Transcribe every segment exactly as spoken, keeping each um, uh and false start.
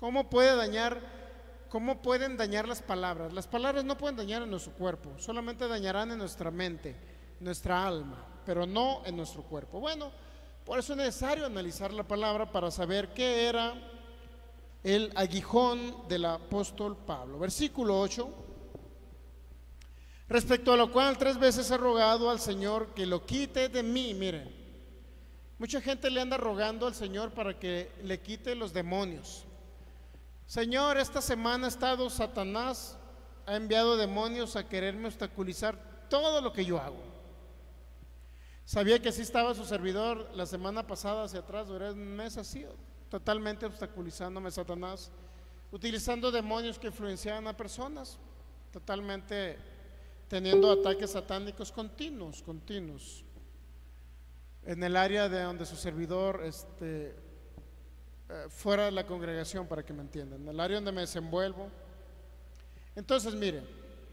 ¿Cómo puede dañar, cómo pueden dañar las palabras? Las palabras no pueden dañar en nuestro cuerpo, solamente dañarán en nuestra mente, nuestra alma, pero no en nuestro cuerpo. Bueno, por eso es necesario analizar la palabra para saber qué era el aguijón del apóstol Pablo. Versículo ocho. Respecto a lo cual tres veces he rogado al Señor que lo quite de mí. Miren, mucha gente le anda rogando al Señor para que le quite los demonios. Señor, esta semana ha estado Satanás, ha enviado demonios a quererme obstaculizar todo lo que yo hago. Sabía que así estaba su servidor la semana pasada hacia atrás, durante un mes así, totalmente obstaculizándome Satanás, utilizando demonios que influenciaban a personas, totalmente teniendo ataques satánicos continuos, continuos, en el área de donde su servidor, este, eh, fuera de la congregación, para que me entiendan, en el área donde me desenvuelvo. Entonces, miren,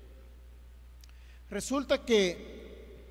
resulta que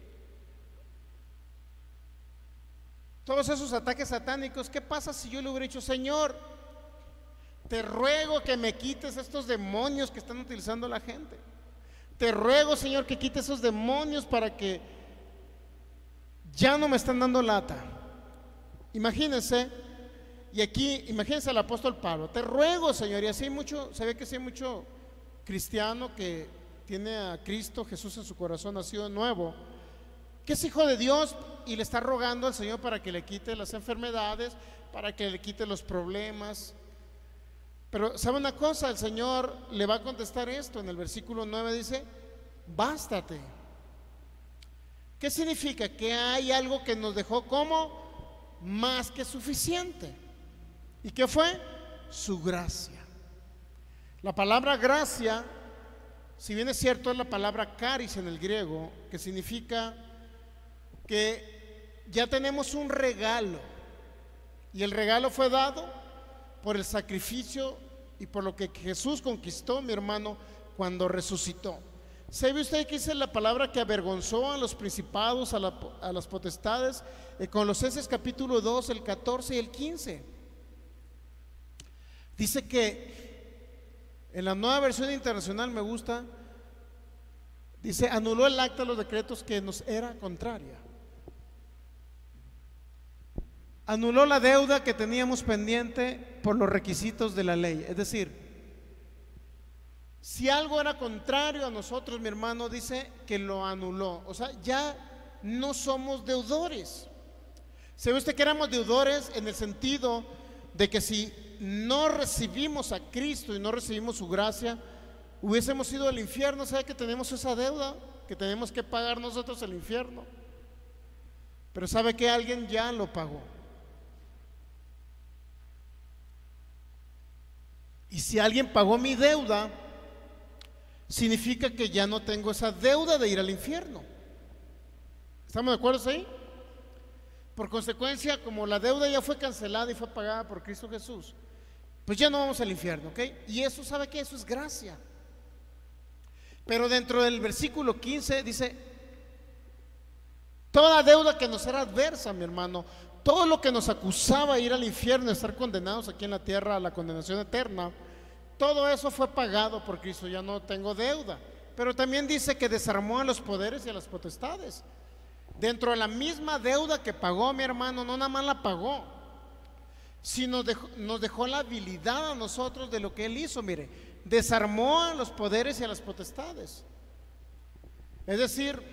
todos esos ataques satánicos, ¿qué pasa si yo le hubiera dicho, Señor, te ruego que me quites estos demonios que están utilizando la gente? Te ruego, Señor, que quites esos demonios para que ya no me están dando lata. Imagínense, y aquí, imagínense al apóstol Pablo, te ruego, Señor, y así hay mucho, se ve que sí hay mucho cristiano que tiene a Cristo Jesús en su corazón, nacido de nuevo, que es hijo de Dios y le está rogando al Señor para que le quite las enfermedades, para que le quite los problemas. Pero ¿sabe una cosa? El Señor le va a contestar esto. En el versículo nueve dice, bástate. ¿Qué significa? Que hay algo que nos dejó como más que suficiente. ¿Y qué fue? Su gracia. La palabra gracia, si bien es cierto, es la palabra caris en el griego, que significa que ya tenemos un regalo, y el regalo fue dado por el sacrificio y por lo que Jesús conquistó, mi hermano, cuando resucitó. ¿Sabe usted que dice la palabra que avergonzó a los principados, a, la, a las potestades? En Colosenses capítulo dos, el catorce y el quince. Dice que en la Nueva Versión Internacional, me gusta, dice, anuló el acta de los decretos que nos era contraria. Anuló la deuda que teníamos pendiente por los requisitos de la ley. Es decir, si algo era contrario a nosotros, mi hermano, dice que lo anuló. O sea, ya no somos deudores. ¿Sabe usted que éramos deudores en el sentido de que si no recibimos a Cristo y no recibimos su gracia, hubiésemos ido al infierno? ¿Sabe que tenemos esa deuda? Que tenemos que pagar nosotros el infierno. Pero ¿sabe que alguien ya lo pagó? Y si alguien pagó mi deuda, significa que ya no tengo esa deuda de ir al infierno. ¿Estamos de acuerdo ahí? Por consecuencia, como la deuda ya fue cancelada y fue pagada por Cristo Jesús, pues ya no vamos al infierno, ¿ok? Y eso, ¿sabe qué? Eso es gracia. Pero dentro del versículo quince dice, toda deuda que nos era adversa, mi hermano, todo lo que nos acusaba de ir al infierno, de estar condenados aquí en la tierra a la condenación eterna, todo eso fue pagado por Cristo. Ya no tengo deuda. Pero también dice que desarmó a los poderes y a las potestades. Dentro de la misma deuda que pagó, mi hermano, no nada más la pagó, sino dejó, nos dejó la habilidad a nosotros de lo que Él hizo. Mire, desarmó a los poderes y a las potestades. Es decir,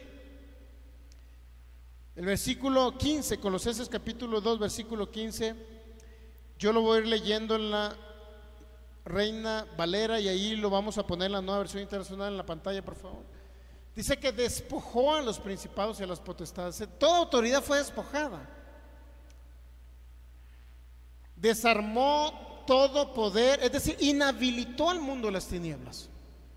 el versículo quince, Colosenses capítulo dos, versículo quince, yo lo voy a ir leyendo en la Reina Valera, y ahí lo vamos a poner en la Nueva Versión Internacional en la pantalla, por favor. Dice que despojó a los principados y a las potestades. Toda autoridad fue despojada. Desarmó todo poder, es decir, inhabilitó al mundo de las tinieblas.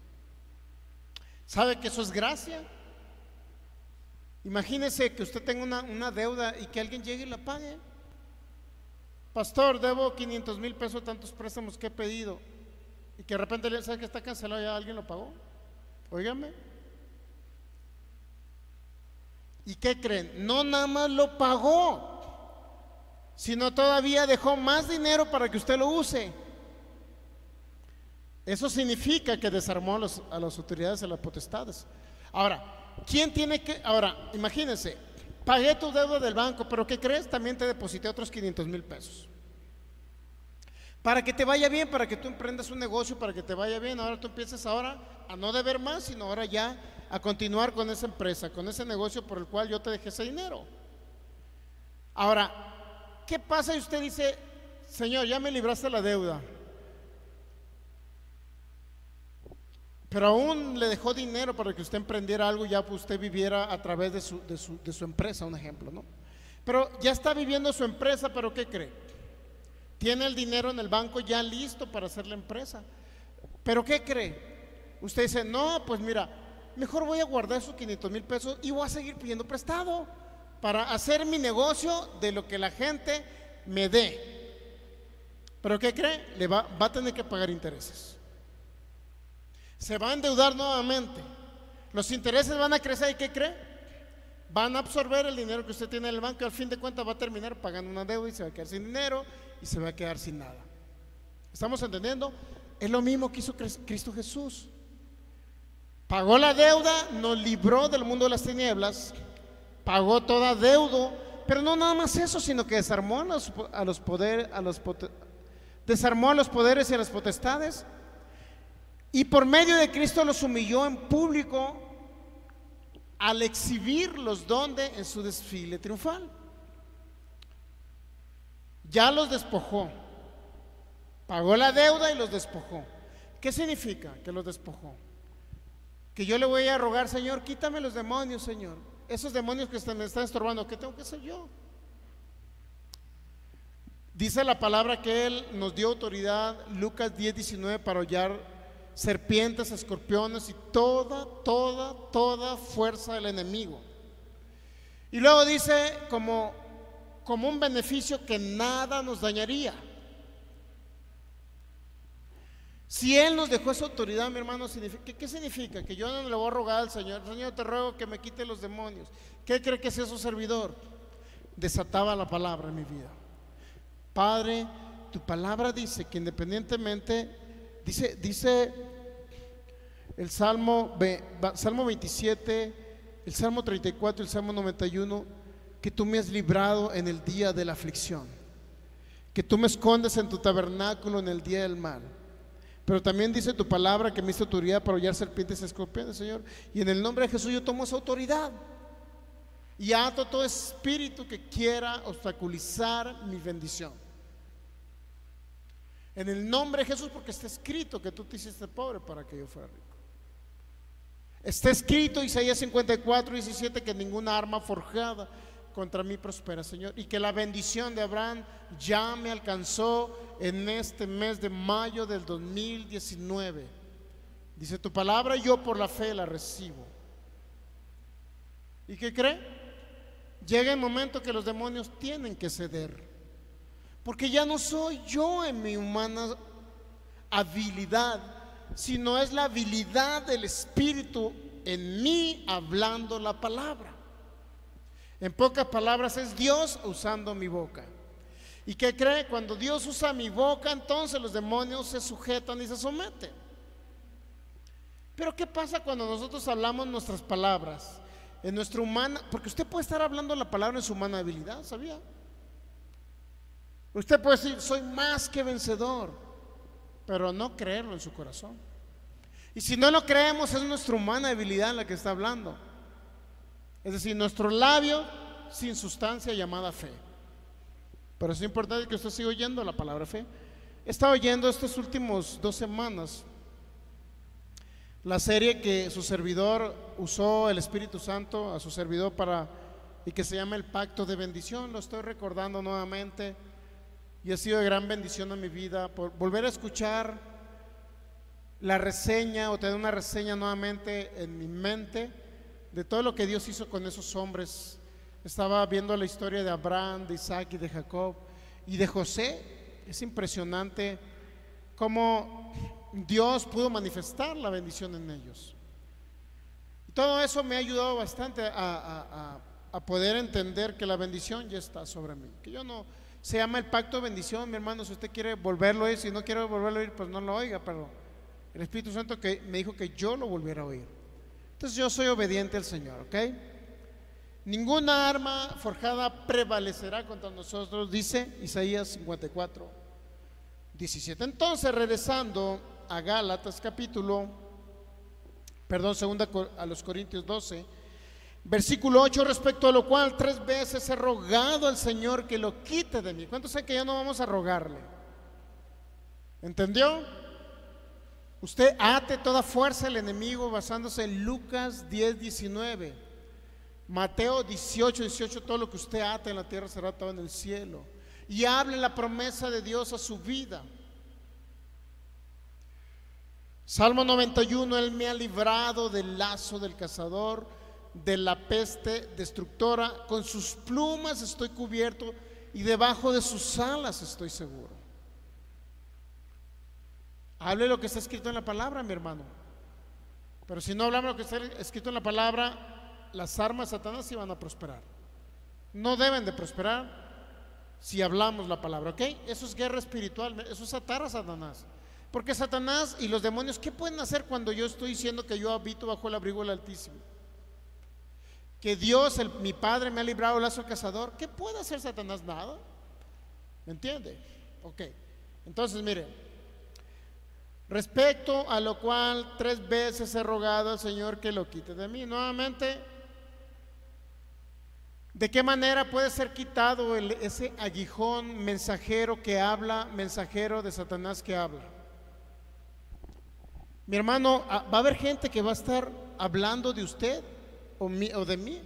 ¿Sabe que eso es gracia? Imagínese que usted tenga una, una deuda y que alguien llegue y la pague. Pastor, debo quinientos mil pesos, tantos préstamos que he pedido, y que de repente le sabe que está cancelado, ya alguien lo pagó. Óigame. ¿Y qué creen? No nada más lo pagó, sino todavía dejó más dinero para que usted lo use. Eso significa que desarmó a, los, a las autoridades, a las potestades. Ahora, ¿quién tiene que? Ahora, imagínense, pagué tu deuda del banco, pero ¿qué crees? También te deposité otros quinientos mil pesos. Para que te vaya bien, para que tú emprendas un negocio, para que te vaya bien. Ahora tú empiezas ahora a no deber más, sino ahora ya a continuar con esa empresa, con ese negocio por el cual yo te dejé ese dinero. Ahora, ¿qué pasa? Y usted dice, Señor, ya me libraste la deuda, pero aún le dejó dinero para que usted emprendiera algo, ya pues usted viviera a través de su, de su, de su empresa, un ejemplo, ¿no? Pero ya está viviendo su empresa, pero ¿qué cree? Tiene el dinero en el banco ya listo para hacer la empresa, pero ¿qué cree? Usted dice, no, pues mira, mejor voy a guardar esos quinientos mil pesos y voy a seguir pidiendo prestado para hacer mi negocio de lo que la gente me dé. Pero ¿qué cree? Le va, va a tener que pagar intereses. Se va a endeudar nuevamente. Los intereses van a crecer y ¿qué cree? Van a absorber el dinero que usted tiene en el banco y al fin de cuentas va a terminar pagando una deuda y se va a quedar sin dinero y se va a quedar sin nada. ¿Estamos entendiendo? Es lo mismo que hizo Cristo Jesús. Pagó la deuda, nos libró del mundo de las tinieblas, pagó toda deuda, pero no nada más eso, sino que desarmó a los, a los poderes, a los desarmó a los poderes y a las potestades. Y por medio de Cristo los humilló en público al exhibirlos donde en su desfile triunfal. Ya los despojó, pagó la deuda y los despojó. ¿Qué significa que los despojó? Que yo le voy a rogar, Señor, quítame los demonios, Señor, esos demonios que me están estorbando. ¿Qué tengo que hacer yo? Dice la palabra que Él nos dio autoridad, Lucas diez, diecinueve, para hollar serpientes, escorpiones y toda, toda, toda fuerza del enemigo. Y luego dice como, como un beneficio que nada nos dañaría. Si Él nos dejó esa autoridad, mi hermano, ¿qué, qué significa? Que yo no le voy a rogar al Señor, Señor, te ruego que me quite los demonios. ¿Qué cree que es su servidor? Desataba la palabra en mi vida. Padre, tu palabra dice que independientemente, dice, dice el Salmo, Salmo veintisiete, el Salmo treinta y cuatro, el Salmo noventa y uno, que tú me has librado en el día de la aflicción, que tú me escondes en tu tabernáculo en el día del mal. Pero también dice tu palabra que me diste autoridad para hollar serpientes y escorpiones, Señor. Y en el nombre de Jesús yo tomo esa autoridad y ato todo espíritu que quiera obstaculizar mi bendición. En el nombre de Jesús, porque está escrito que tú te hiciste pobre para que yo fuera rico. Está escrito Isaías cincuenta y cuatro, diecisiete, que ninguna arma forjada contra mí prospera, Señor, y que la bendición de Abraham ya me alcanzó en este mes de mayo del dos mil diecinueve. Dice tu palabra, yo por la fe la recibo. ¿Y qué cree? Llega el momento que los demonios tienen que ceder, porque ya no soy yo en mi humana habilidad, sino es la habilidad del Espíritu en mí hablando la palabra. En pocas palabras, es Dios usando mi boca. ¿Y qué cree? Cuando Dios usa mi boca, entonces los demonios se sujetan y se someten. Pero ¿qué pasa cuando nosotros hablamos nuestras palabras en nuestra humana? Porque usted puede estar hablando la palabra en su humana habilidad, ¿sabía? Usted puede decir, soy más que vencedor, pero no creerlo en su corazón. Y si no lo creemos, es nuestra humana habilidad la que está hablando. Es decir, nuestro labio sin sustancia llamada fe. Pero es importante que usted siga oyendo la palabra fe. He estado oyendo estos últimos dos semanas la serie que su servidor usó el Espíritu Santo a su servidor para, y que se llama El Pacto de Bendición. Lo estoy recordando nuevamente y ha sido de gran bendición a mi vida por volver a escuchar la reseña o tener una reseña nuevamente en mi mente de todo lo que Dios hizo con esos hombres. Estaba viendo la historia de Abraham, de Isaac y de Jacob y de José. Es impresionante cómo Dios pudo manifestar la bendición en ellos. Y todo eso me ha ayudado bastante a, a, a, a poder entender que la bendición ya está sobre mí. Que yo no, se llama el pacto de bendición, mi hermano. Si usted quiere volverlo a oír, si no quiere volverlo a oír, pues no lo oiga, pero El Espíritu Santo que me dijo que yo lo volviera a oír. Entonces yo soy obediente al Señor, ¿ok? Ninguna arma forjada prevalecerá contra nosotros, dice Isaías cincuenta y cuatro, diecisiete. Entonces, regresando a Gálatas capítulo, perdón, segunda a los Corintios doce, versículo ocho, respecto a lo cual tres veces he rogado al Señor que lo quite de mí. ¿Cuántos saben que ya no vamos a rogarle? ¿Entendió? Usted ate toda fuerza al enemigo basándose en Lucas diez, diecinueve, Mateo dieciocho, dieciocho, todo lo que usted ate en la tierra será atado en el cielo. Y hable la promesa de Dios a su vida. Salmo noventa y uno, Él me ha librado del lazo del cazador, de la peste destructora. Con sus plumas estoy cubierto y debajo de sus alas estoy seguro. Hable lo que está escrito en la palabra, mi hermano. Pero si no hablamos lo que está escrito en la palabra, las armas de Satanás iban a prosperar. No deben de prosperar si hablamos la palabra, ¿ok? Eso es guerra espiritual, eso es atar a Satanás. Porque Satanás y los demonios, ¿qué pueden hacer cuando yo estoy diciendo que yo habito bajo el abrigo del Altísimo? Que Dios, el, mi Padre, me ha librado del lazo del cazador. ¿Qué puede hacer Satanás? Nada. ¿Me entiende? Ok. Entonces, mire, respecto a lo cual tres veces he rogado al Señor que lo quite de mí. Nuevamente, ¿de qué manera puede ser quitado el, ese aguijón mensajero que habla, mensajero de Satanás que habla? Mi hermano, va a haber gente que va a estar hablando de usted o, mi, o de mí,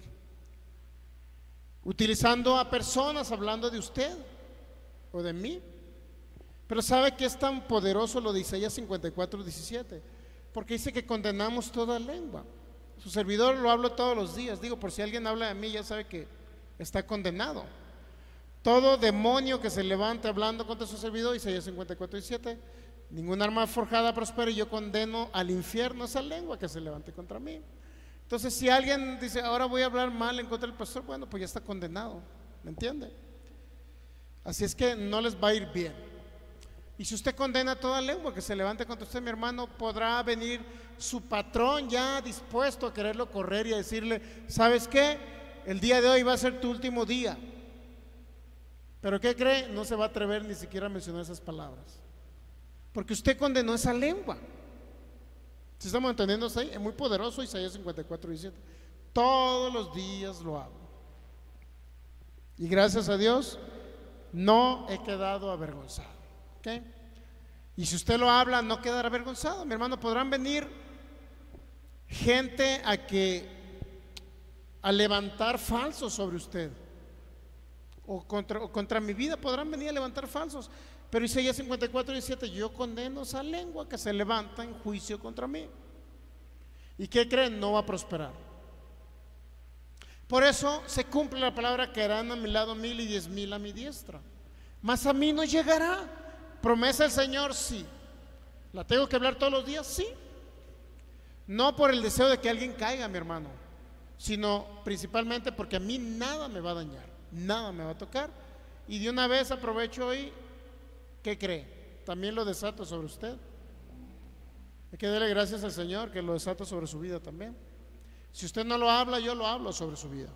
utilizando a personas hablando de usted o de mí. Pero ¿sabe que es tan poderoso lo de Isaías cincuenta y cuatro, diecisiete? Porque dice que condenamos toda lengua. Su servidor lo hablo todos los días. Digo, por si alguien habla de mí, ya sabe que está condenado. Todo demonio que se levante hablando contra su servidor, Isaías cincuenta y cuatro, diecisiete, ningún arma forjada prospera y yo condeno al infierno esa lengua que se levante contra mí. Entonces, si alguien dice, ahora voy a hablar mal en contra del pastor, bueno, pues ya está condenado, ¿me entiende? Así es que no les va a ir bien. Y si usted condena toda lengua que se levante contra usted, mi hermano, podrá venir su patrón ya dispuesto a quererlo correr y a decirle, ¿sabes qué? El día de hoy va a ser tu último día. ¿Pero qué cree? No se va a atrever ni siquiera a mencionar esas palabras, porque usted condenó esa lengua. Si estamos entendiendo ahí, es muy poderoso Isaías cincuenta y cuatro, diecisiete. Todos los días lo hago. Y gracias a Dios no he quedado avergonzado. ¿Okay? Y si usted lo habla, no quedará avergonzado, mi hermano. Podrán venir gente a que a levantar falsos sobre usted o contra, o contra mi vida, podrán venir a levantar falsos. Pero Isaías cincuenta y cuatro, diecisiete, yo condeno esa lengua que se levanta en juicio contra mí. ¿Y qué creen? No va a prosperar. Por eso se cumple la palabra, que harán a mi lado mil y diez mil a mi diestra, mas a mí no llegará. ¿Promesa del Señor? Sí. ¿La tengo que hablar todos los días? Sí. No por el deseo de que alguien caiga, mi hermano, sino principalmente porque a mí nada me va a dañar, nada me va a tocar. Y de una vez aprovecho hoy, ¿qué cree? También lo desato sobre usted. Hay que darle gracias al Señor que lo desato sobre su vida también. Si usted no lo habla, yo lo hablo sobre su vida,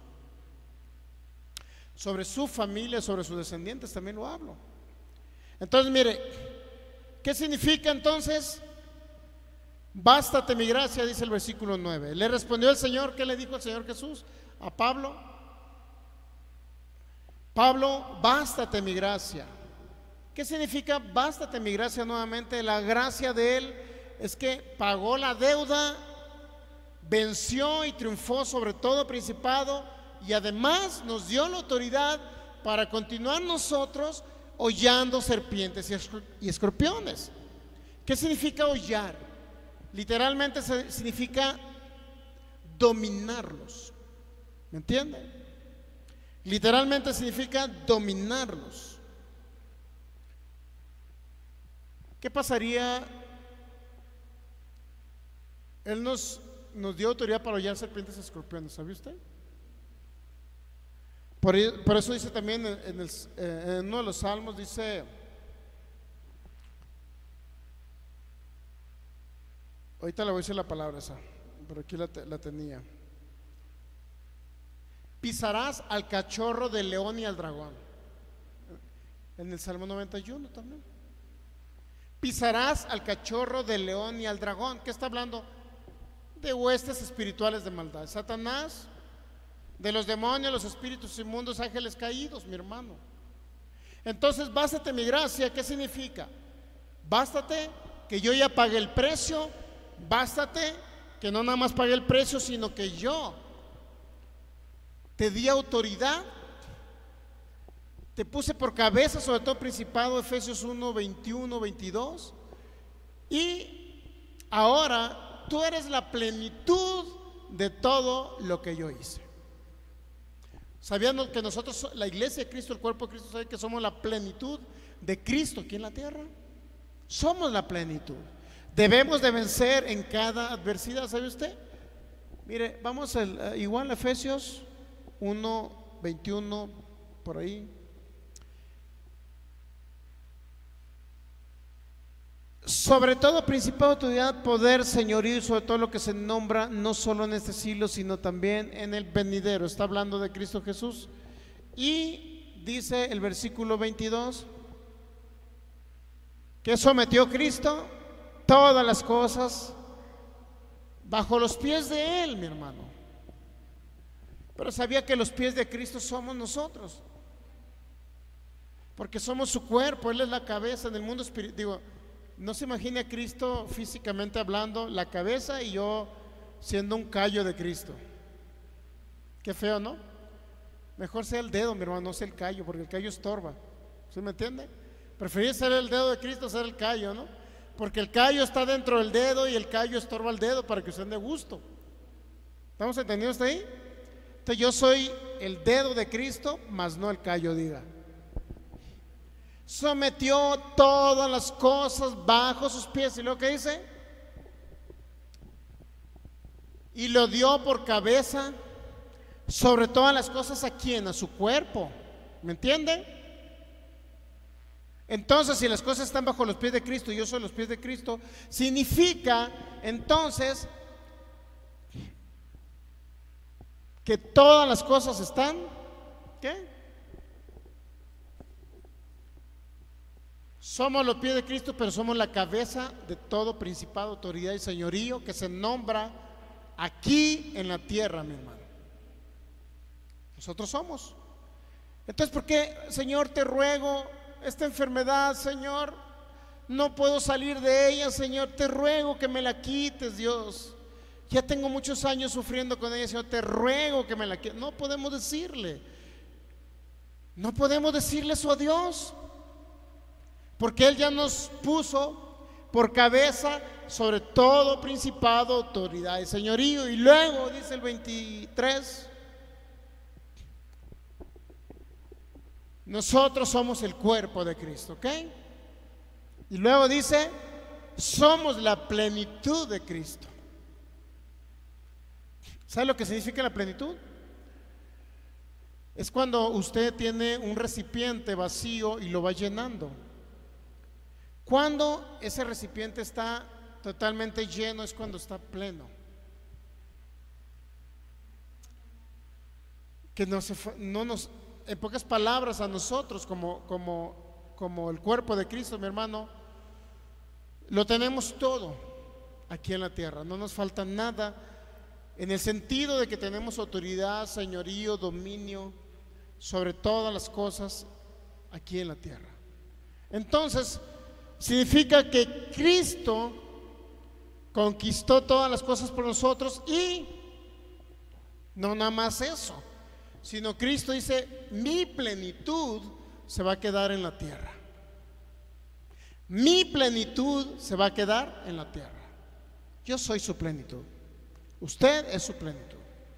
sobre su familia, sobre sus descendientes también lo hablo. Entonces, mire, ¿qué significa entonces? Bástate mi gracia, dice el versículo nueve. Le respondió el Señor. ¿Qué le dijo el Señor Jesús a Pablo? Pablo, bástate mi gracia. ¿Qué significa bástate mi gracia? Nuevamente, la gracia de Él es que pagó la deuda, venció y triunfó sobre todo principado, y además nos dio la autoridad para continuar nosotros hollando serpientes y escorpiones. ¿Qué significa hollar? Literalmente significa dominarlos. ¿Me entienden? Literalmente significa dominarlos. ¿Qué pasaría? Él nos, nos dio autoridad para hollar serpientes y escorpiones, ¿sabe usted? Por, por eso dice también en, el, en uno de los salmos, dice, Ahorita le voy a decir la palabra esa, pero aquí la, la tenía. Pisarás al cachorro del león y al dragón. En el Salmo noventa y uno también. Pisarás al cachorro del león y al dragón. ¿Qué está hablando? De huestes espirituales de maldad. Satanás, de los demonios, los espíritus inmundos, ángeles caídos, mi hermano. Entonces, bástate mi gracia. ¿Qué significa? Bástate que yo ya pagué el precio. Bástate que no nada más pagué el precio, sino que yo te di autoridad, te puse por cabeza sobre todo principado, Efesios uno, veintiuno, veintidós, y ahora tú eres la plenitud de todo lo que yo hice. ¿Sabían que nosotros, la iglesia de Cristo, el cuerpo de Cristo, sabe que somos la plenitud de Cristo aquí en la tierra? Somos la plenitud. Debemos de vencer en cada adversidad, ¿sabe usted? Mire, vamos al, igual a Efesios uno, veintiuno, por ahí. Sobre todo principado, autoridad, poder, señorío y sobre todo lo que se nombra no solo en este siglo, sino también en el venidero. Está hablando de Cristo Jesús. Y dice el versículo veintidós que sometió Cristo todas las cosas bajo los pies de Él, mi hermano. Pero sabía que los pies de Cristo somos nosotros, porque somos su cuerpo, Él es la cabeza en el mundo espiritual. Digo, no se imagine a Cristo físicamente hablando, la cabeza, y yo siendo un callo de Cristo. Qué feo, ¿no? Mejor sea el dedo, mi hermano, no sea el callo, porque el callo estorba. ¿Sí me entiende? Preferí ser el dedo de Cristo a ser el callo, ¿no? Porque el callo está dentro del dedo y el callo estorba el dedo para que usted dé gusto. ¿Estamos entendiendo hasta ahí? Entonces yo soy el dedo de Cristo, mas no el callo, diga. Sometió todas las cosas bajo sus pies. ¿Y lo que dice? Y lo dio por cabeza sobre todas las cosas. ¿A quién? A su cuerpo. ¿Me entiende? Entonces, si las cosas están bajo los pies de Cristo y yo soy los pies de Cristo, significa entonces que todas las cosas están, ¿qué? Somos los pies de Cristo, pero somos la cabeza de todo principado, autoridad y señorío que se nombra aquí en la tierra, mi hermano. Nosotros somos. Entonces, ¿por qué, Señor, te ruego esta enfermedad, Señor? No puedo salir de ella, Señor, te ruego que me la quites, Dios. Ya tengo muchos años sufriendo con ella, Señor, te ruego que me la quites. No podemos decirle, no podemos decirle eso a Dios, porque Él ya nos puso por cabeza sobre todo principado, autoridad y señorío. Y luego dice el veintitrés, nosotros somos el cuerpo de Cristo, ¿ok? Y luego dice, somos la plenitud de Cristo. ¿Sabe lo que significa la plenitud? Es cuando usted tiene un recipiente vacío y lo va llenando. Cuando ese recipiente está totalmente lleno es cuando está pleno. Que no, se, no nos, en pocas palabras, a nosotros como, como, como el cuerpo de Cristo, mi hermano, lo tenemos todo aquí en la tierra. No nos falta nada, en el sentido de que tenemos autoridad, señorío, dominio sobre todas las cosas aquí en la tierra. Entonces, significa que Cristo conquistó todas las cosas por nosotros, y no nada más eso, sino Cristo dice, mi plenitud se va a quedar en la tierra. Mi plenitud se va a quedar en la tierra. Yo soy su plenitud. Usted es su plenitud.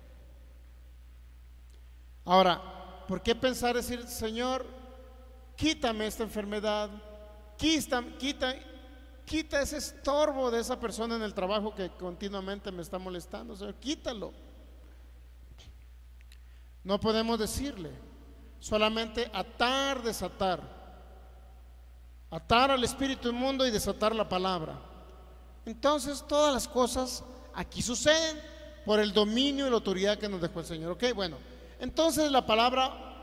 Ahora, ¿por qué pensar decir, Señor, quítame esta enfermedad? Quita, quita, quita ese estorbo de esa persona en el trabajo que continuamente me está molestando, Señor, quítalo. No podemos decirle, solamente atar, desatar, atar al espíritu inmundo y desatar la palabra. Entonces todas las cosas aquí suceden por el dominio y la autoridad que nos dejó el Señor. Ok, bueno, entonces la palabra,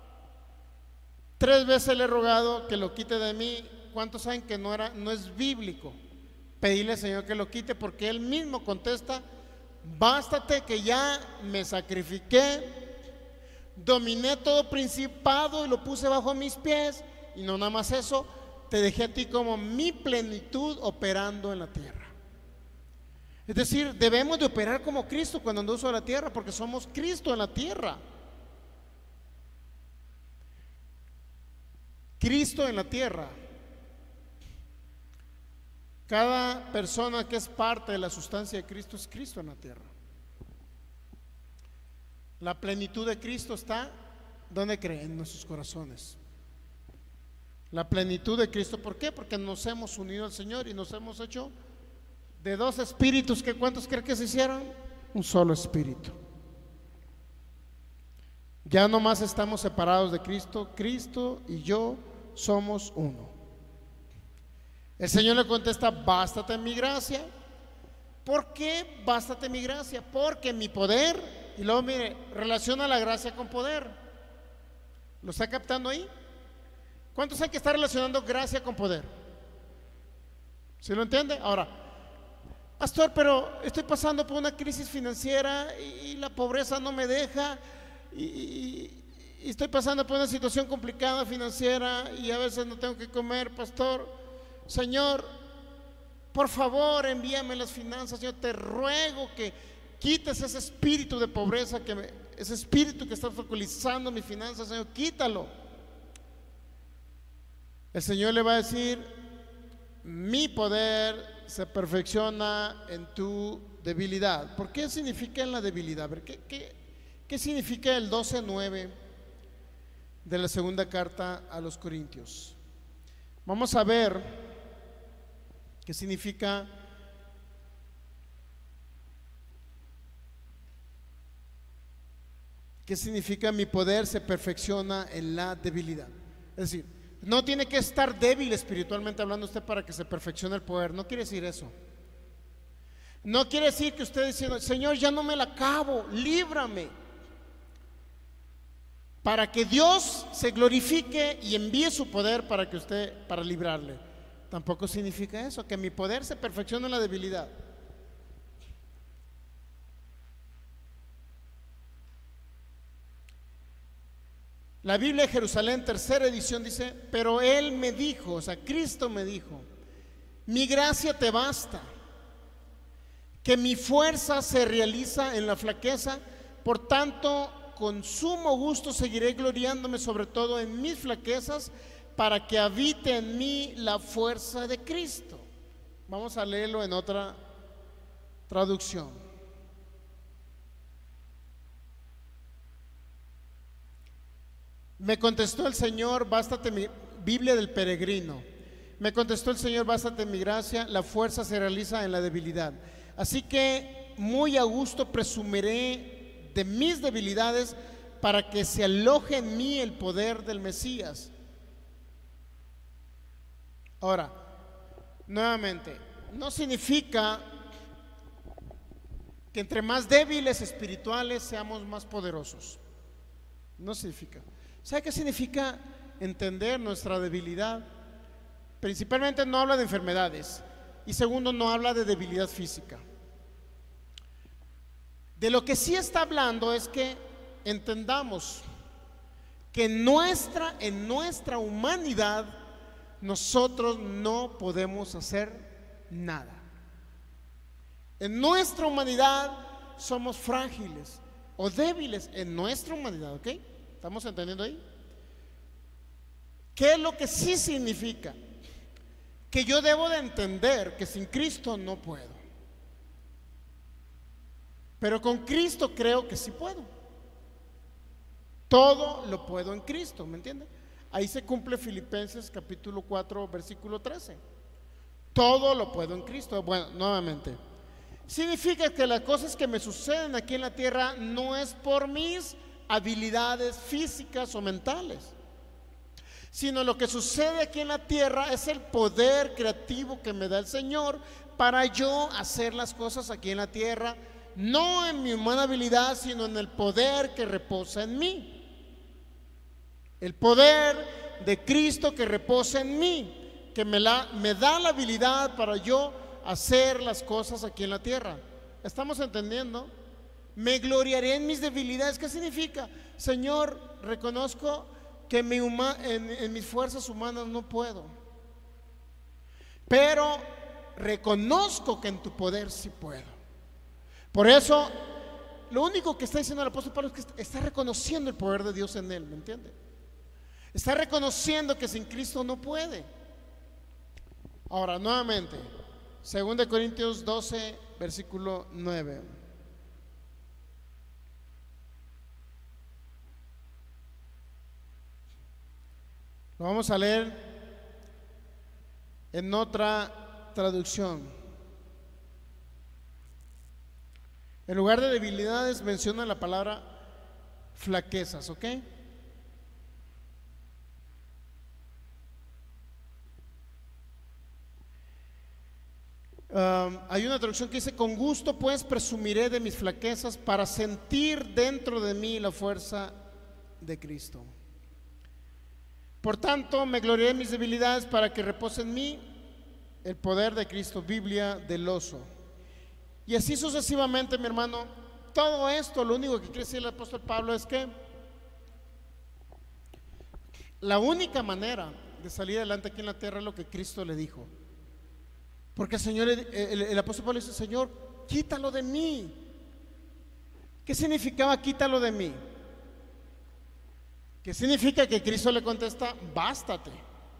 tres veces le he rogado que lo quite de mí. ¿Cuántos saben que no, era, no es bíblico pedirle al Señor que lo quite? Porque Él mismo contesta: bástate que ya me sacrifiqué, dominé todo principado y lo puse bajo mis pies. Y no nada más eso, te dejé a ti como mi plenitud operando en la tierra. Es decir, debemos de operar como Cristo cuando andamos sobre la tierra, porque somos Cristo en la tierra. Cristo en la tierra. Cada persona que es parte de la sustancia de Cristo es Cristo en la tierra. La plenitud de Cristo está donde creen, en nuestros corazones. La plenitud de Cristo, ¿por qué? Porque nos hemos unido al Señor y nos hemos hecho de dos espíritus. ¿Que cuántos creen que se hicieron? Un solo espíritu. Ya no más estamos separados de Cristo. Cristo y yo somos uno. El Señor le contesta: bástate mi gracia. ¿Por qué bástate mi gracia? Porque mi poder. Y luego mire, relaciona la gracia con poder. ¿Lo está captando ahí? ¿Cuántos hay que estar relacionando gracia con poder? ¿Sí lo entiende? Ahora, pastor, pero estoy pasando por una crisis financiera y, y la pobreza no me deja, y, y, y estoy pasando por una situación complicada financiera y a veces no tengo que comer. Pastor, Señor, por favor envíame las finanzas. Yo te ruego que quites ese espíritu de pobreza, que me, ese espíritu que está obstaculizando mis finanzas. Señor, quítalo. El Señor le va a decir: mi poder se perfecciona en tu debilidad. ¿Por qué significa en la debilidad? A ver, ¿qué, qué, qué significa el doce nueve de la segunda carta a los Corintios? Vamos a ver qué significa qué significa mi poder se perfecciona en la debilidad. Es decir, no tiene que estar débil espiritualmente hablando usted para que se perfeccione el poder. No quiere decir eso. No quiere decir que usted diciendo: Señor, ya no me la acabo, líbrame, para que Dios se glorifique y envíe su poder para que usted, para librarle. Tampoco significa eso, que mi poder se perfeccione en la debilidad. La Biblia de Jerusalén, tercera edición, dice: pero Él me dijo, o sea, Cristo me dijo: mi gracia te basta, que mi fuerza se realiza en la flaqueza. Por tanto, con sumo gusto seguiré gloriándome sobre todo en mis flaquezas, para que habite en mí la fuerza de Cristo. Vamos a leerlo en otra traducción. Me contestó el Señor: bástate mi, Biblia del Peregrino. Me contestó el Señor: bástate mi gracia, la fuerza se realiza en la debilidad. Así que muy a gusto presumiré de mis debilidades, para que se aloje en mí el poder del Mesías. Ahora, nuevamente, no significa que entre más débiles espirituales seamos más poderosos. No significa. ¿Sabe qué significa entender nuestra debilidad? Principalmente no habla de enfermedades, y segundo, no habla de debilidad física. De lo que sí está hablando es que entendamos que nuestra, en nuestra humanidad nosotros no podemos hacer nada. En nuestra humanidad somos frágiles o débiles en nuestra humanidad, ¿ok? ¿Estamos entendiendo ahí? ¿Qué es lo que sí significa? Que yo debo de entender que sin Cristo no puedo, pero con Cristo creo que sí puedo. Todo lo puedo en Cristo, ¿me entiende? Ahí se cumple Filipenses capítulo cuatro versículo trece. Todo lo puedo en Cristo. Bueno, nuevamente, significa que las cosas que me suceden aquí en la tierra no es por mis habilidades físicas o mentales, sino lo que sucede aquí en la tierra es el poder creativo que me da el Señor para yo hacer las cosas aquí en la tierra, no en mi humana habilidad, sino en el poder que reposa en mí. El poder de Cristo que reposa en mí, que me, la, me da la habilidad para yo hacer las cosas aquí en la tierra. ¿Estamos entendiendo? Me gloriaré en mis debilidades. ¿Qué significa? Señor, reconozco que mi huma, en, en mis fuerzas humanas no puedo, pero reconozco que en tu poder sí puedo. Por eso, lo único que está diciendo el apóstol Pablo es que está reconociendo el poder de Dios en él, ¿me entiende? Está reconociendo que sin Cristo no puede. Ahora, nuevamente, segunda de Corintios doce, versículo nueve. Lo vamos a leer en otra traducción. En lugar de debilidades menciona la palabra flaquezas, ¿ok? Um, hay una traducción que dice: con gusto pues presumiré de mis flaquezas para sentir dentro de mí la fuerza de Cristo. Por tanto, me gloriaré en mis debilidades para que repose en mí el poder de Cristo. Biblia del oso. Y así sucesivamente, mi hermano. Todo esto, lo único que quiere decir el apóstol Pablo es que la única manera de salir adelante aquí en la tierra es lo que Cristo le dijo. Porque el Señor, el, el, el apóstol Pablo dice: Señor, quítalo de mí. ¿Qué significaba quítalo de mí? ¿Qué significa? Que Cristo le contesta: bástate.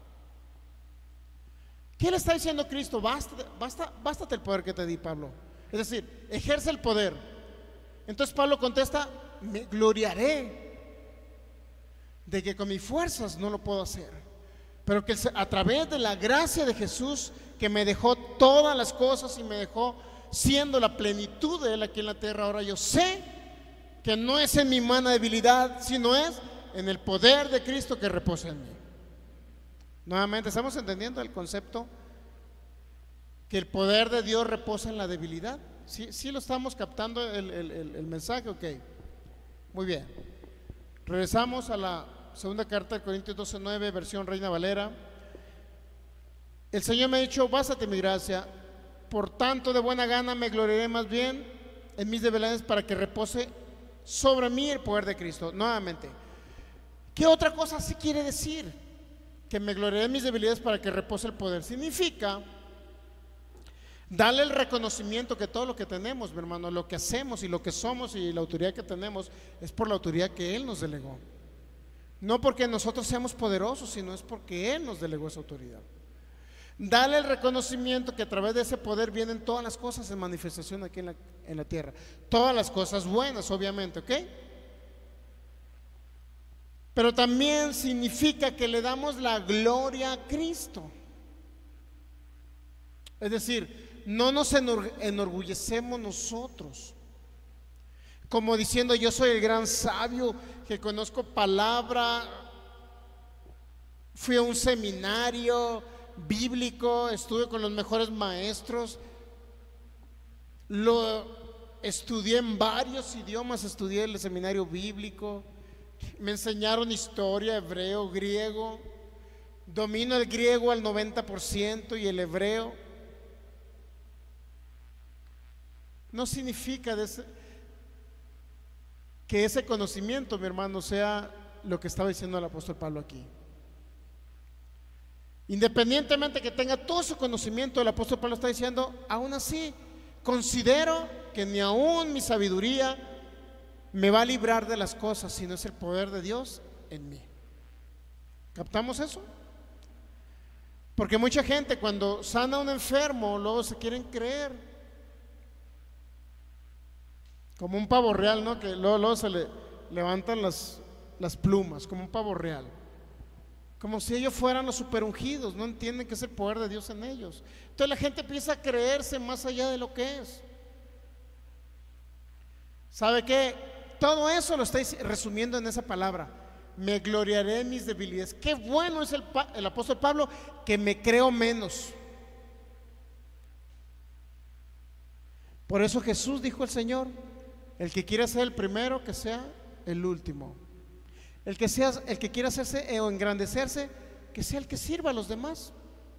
¿Qué le está diciendo Cristo? Bástate, basta, bástate el poder que te di, Pablo. Es decir, ejerce el poder. Entonces Pablo contesta: me gloriaré de que con mis fuerzas no lo puedo hacer, pero que a través de la gracia de Jesús, que me dejó todas las cosas y me dejó siendo la plenitud de Él aquí en la tierra, ahora yo sé que no es en mi humana debilidad, sino es en el poder de Cristo que reposa en mí. Nuevamente, ¿estamos entendiendo el concepto? Que el poder de Dios reposa en la debilidad. ¿Sí, sí lo estamos captando el, el, el, el mensaje? Ok, muy bien. Regresamos a la segunda carta de Corintios doce nueve, versión Reina Valera. El Señor me ha dicho: bástate mi gracia, por tanto de buena gana me gloriaré más bien en mis debilidades para que repose sobre mí el poder de Cristo. Nuevamente, ¿qué otra cosa sí quiere decir? Que me gloriaré en mis debilidades para que repose el poder. Significa darle el reconocimiento que todo lo que tenemos, mi hermano, lo que hacemos y lo que somos y la autoridad que tenemos es por la autoridad que Él nos delegó. No porque nosotros seamos poderosos, sino es porque Él nos delegó esa autoridad. Dale el reconocimiento que a través de ese poder vienen todas las cosas en manifestación aquí en la, en la tierra. Todas las cosas buenas, obviamente, ¿ok? Pero también significa que le damos la gloria a Cristo. Es decir, no nos enorgullecemos nosotros como diciendo: yo soy el gran sabio que conozco palabra, fui a un seminario bíblico, estuve con los mejores maestros, lo estudié en varios idiomas, estudié el seminario bíblico, me enseñaron historia, hebreo, griego, domino el griego al noventa por ciento y el hebreo. No significa de ese, que ese conocimiento, mi hermano, sea lo que estaba diciendo el apóstol Pablo aquí. Independientemente que tenga todo ese conocimiento, el apóstol Pablo está diciendo: aún así, considero que ni aún mi sabiduría me va a librar de las cosas, sino es el poder de Dios en mí. ¿Captamos eso? Porque mucha gente, cuando sana a un enfermo, luego se quieren creer como un pavo real, ¿no? Que luego, luego se le levantan las, las plumas, como un pavo real, como si ellos fueran los superungidos. No entienden que es el poder de Dios en ellos. Entonces la gente empieza a creerse más allá de lo que es. ¿Sabe qué? Todo eso lo está resumiendo en esa palabra: me gloriaré en mis debilidades. Qué bueno es el, el apóstol Pablo, que me creo menos. Por eso Jesús dijo al Señor: el que quiera ser el primero, que sea el último. El que, sea, el que quiera hacerse o engrandecerse, que sea el que sirva a los demás.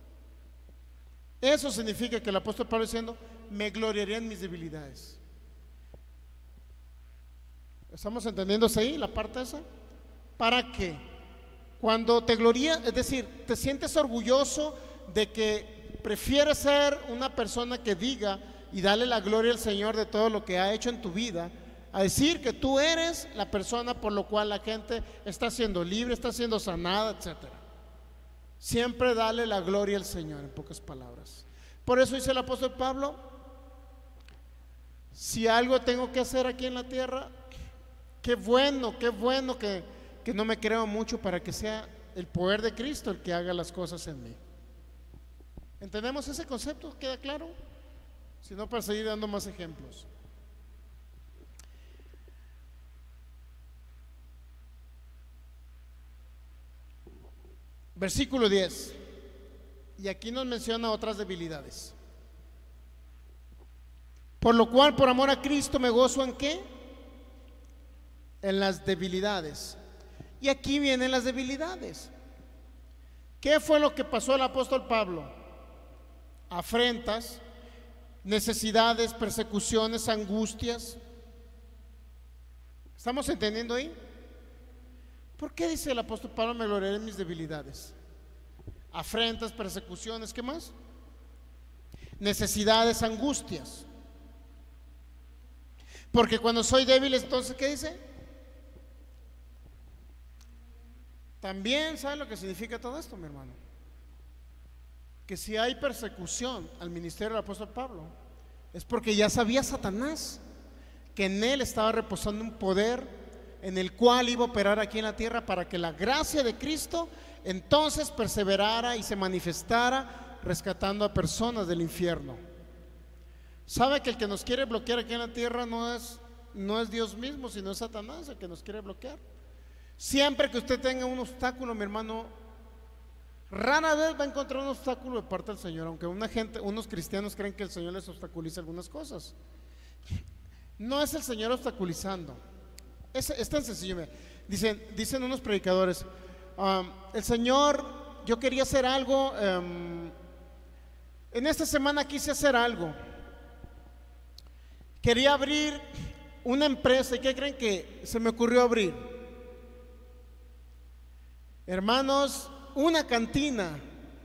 Eso significa que el apóstol Pablo diciendo: me gloriaré en mis debilidades. ¿Estamos entendiéndose ahí la parte esa? ¿Para qué? Cuando te glorías, es decir, te sientes orgulloso de que prefieres ser una persona que diga y dale la gloria al Señor de todo lo que ha hecho en tu vida, a decir que tú eres la persona por lo cual la gente está siendo libre, está siendo sanada, etcétera. Siempre dale la gloria al Señor, en pocas palabras. Por eso dice el apóstol Pablo: si algo tengo que hacer aquí en la tierra, qué bueno, qué bueno que, que no me creo mucho, para que sea el poder de Cristo el que haga las cosas en mí. ¿Entendemos ese concepto? ¿Queda claro? Si no, para seguir dando más ejemplos. Versículo diez. Y aquí nos menciona otras debilidades. Por lo cual, por amor a Cristo, me gozo en ¿qué? En las debilidades. Y aquí vienen las debilidades. ¿Qué fue lo que pasó al apóstol Pablo? Afrentas, necesidades, persecuciones, angustias. ¿Estamos entendiendo ahí? ¿Por qué dice el apóstol Pablo: me gloriaré en mis debilidades? Afrentas, persecuciones, ¿qué más? Necesidades, angustias. Porque cuando soy débil, entonces, ¿qué dice? También, ¿sabe lo que significa todo esto, mi hermano? Que si hay persecución al ministerio del apóstol Pablo, es porque ya sabía Satanás que en él estaba reposando un poder en el cual iba a operar aquí en la tierra, para que la gracia de Cristo entonces perseverara y se manifestara, rescatando a personas del infierno. ¿Sabe que el que nos quiere bloquear aquí en la tierra no es, no es Dios mismo, sino es Satanás el que nos quiere bloquear? Siempre que usted tenga un obstáculo, mi hermano, rara vez va a encontrar un obstáculo de parte del Señor, aunque una gente, unos cristianos creen que el Señor les obstaculiza algunas cosas. No es el Señor obstaculizando. Es, es tan sencillo. Dicen, dicen unos predicadores: um, el Señor, yo quería hacer algo, um, en esta semana quise hacer algo, quería abrir una empresa. ¿Y qué creen que se me ocurrió abrir? Hermanos, una cantina.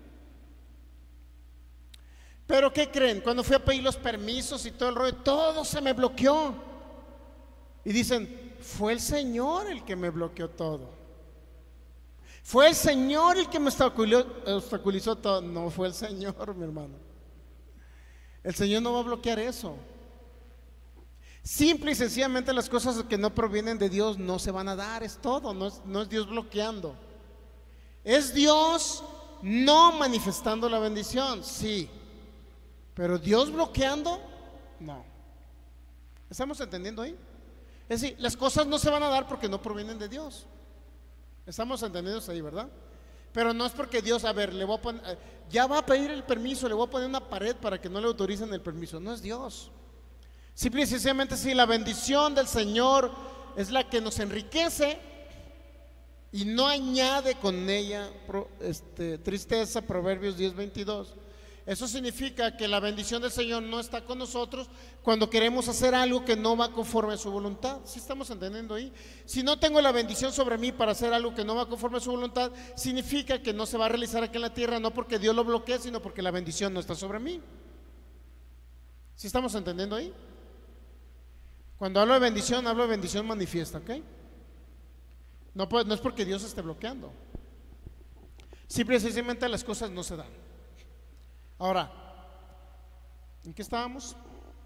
Pero ¿qué creen? Cuando fui a pedir los permisos y todo el rollo, todo se me bloqueó. Y dicen: fue el Señor el que me bloqueó todo. Fue el Señor el que me obstaculizó todo. No fue el Señor, mi hermano. El Señor no va a bloquear eso. Simple y sencillamente las cosas que no provienen de Dios no se van a dar, es todo. No es, no es Dios bloqueando. Es Dios no manifestando la bendición, sí. Pero Dios bloqueando, no. ¿Estamos entendiendo ahí? Es decir, las cosas no se van a dar porque no provienen de Dios. Estamos entendiendo ahí, ¿verdad? Pero no es porque Dios, a ver, le voy a poner, ya va a pedir el permiso, le voy a poner una pared para que no le autoricen el permiso. No es Dios. Simple y sencillamente, si la bendición del Señor es la que nos enriquece y no añade con ella este, tristeza. Proverbios diez veintidós. Eso significa que la bendición del Señor no está con nosotros cuando queremos hacer algo que no va conforme a su voluntad. ¿Sí estamos entendiendo ahí? Si no tengo la bendición sobre mí para hacer algo que no va conforme a su voluntad, significa que no se va a realizar aquí en la tierra, no porque Dios lo bloquee, sino porque la bendición no está sobre mí. ¿Sí estamos entendiendo ahí? Cuando hablo de bendición, hablo de bendición manifiesta, ¿ok? No, pues, no es porque Dios esté bloqueando. Simple y sencillamente las cosas no se dan. Ahora, ¿en qué estábamos?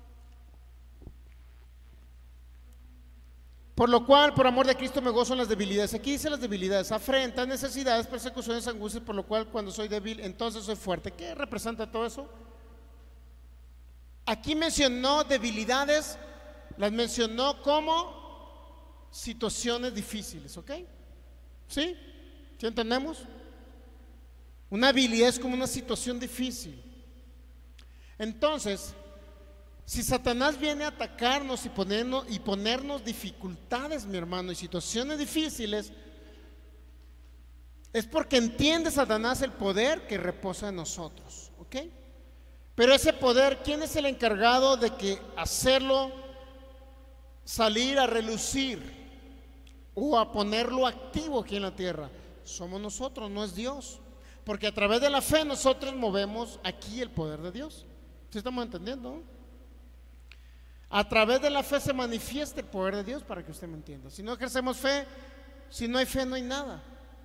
Por lo cual, por amor de Cristo, me gozo en las debilidades. Aquí dice las debilidades: afrentas, necesidades, persecuciones, angustias. Por lo cual, cuando soy débil, entonces soy fuerte. ¿Qué representa todo eso? Aquí mencionó debilidades, las mencionó como situaciones difíciles, ¿ok? ¿Sí? ¿Sí entendemos? Una habilidad es como una situación difícil. Entonces, si Satanás viene a atacarnos y ponernos, y ponernos dificultades, mi hermano, y situaciones difíciles, es porque entiende Satanás el poder que reposa en nosotros, ¿ok? Pero ese poder, ¿quién es el encargado de que hacerlo salir a relucir o a ponerlo activo aquí en la tierra? Somos nosotros, no es Dios. Porque a través de la fe nosotros movemos aquí el poder de Dios. ¿Sí estamos entendiendo? A través de la fe se manifiesta el poder de Dios, para que usted me entienda. Si no ejercemos fe, si no hay fe no hay nada.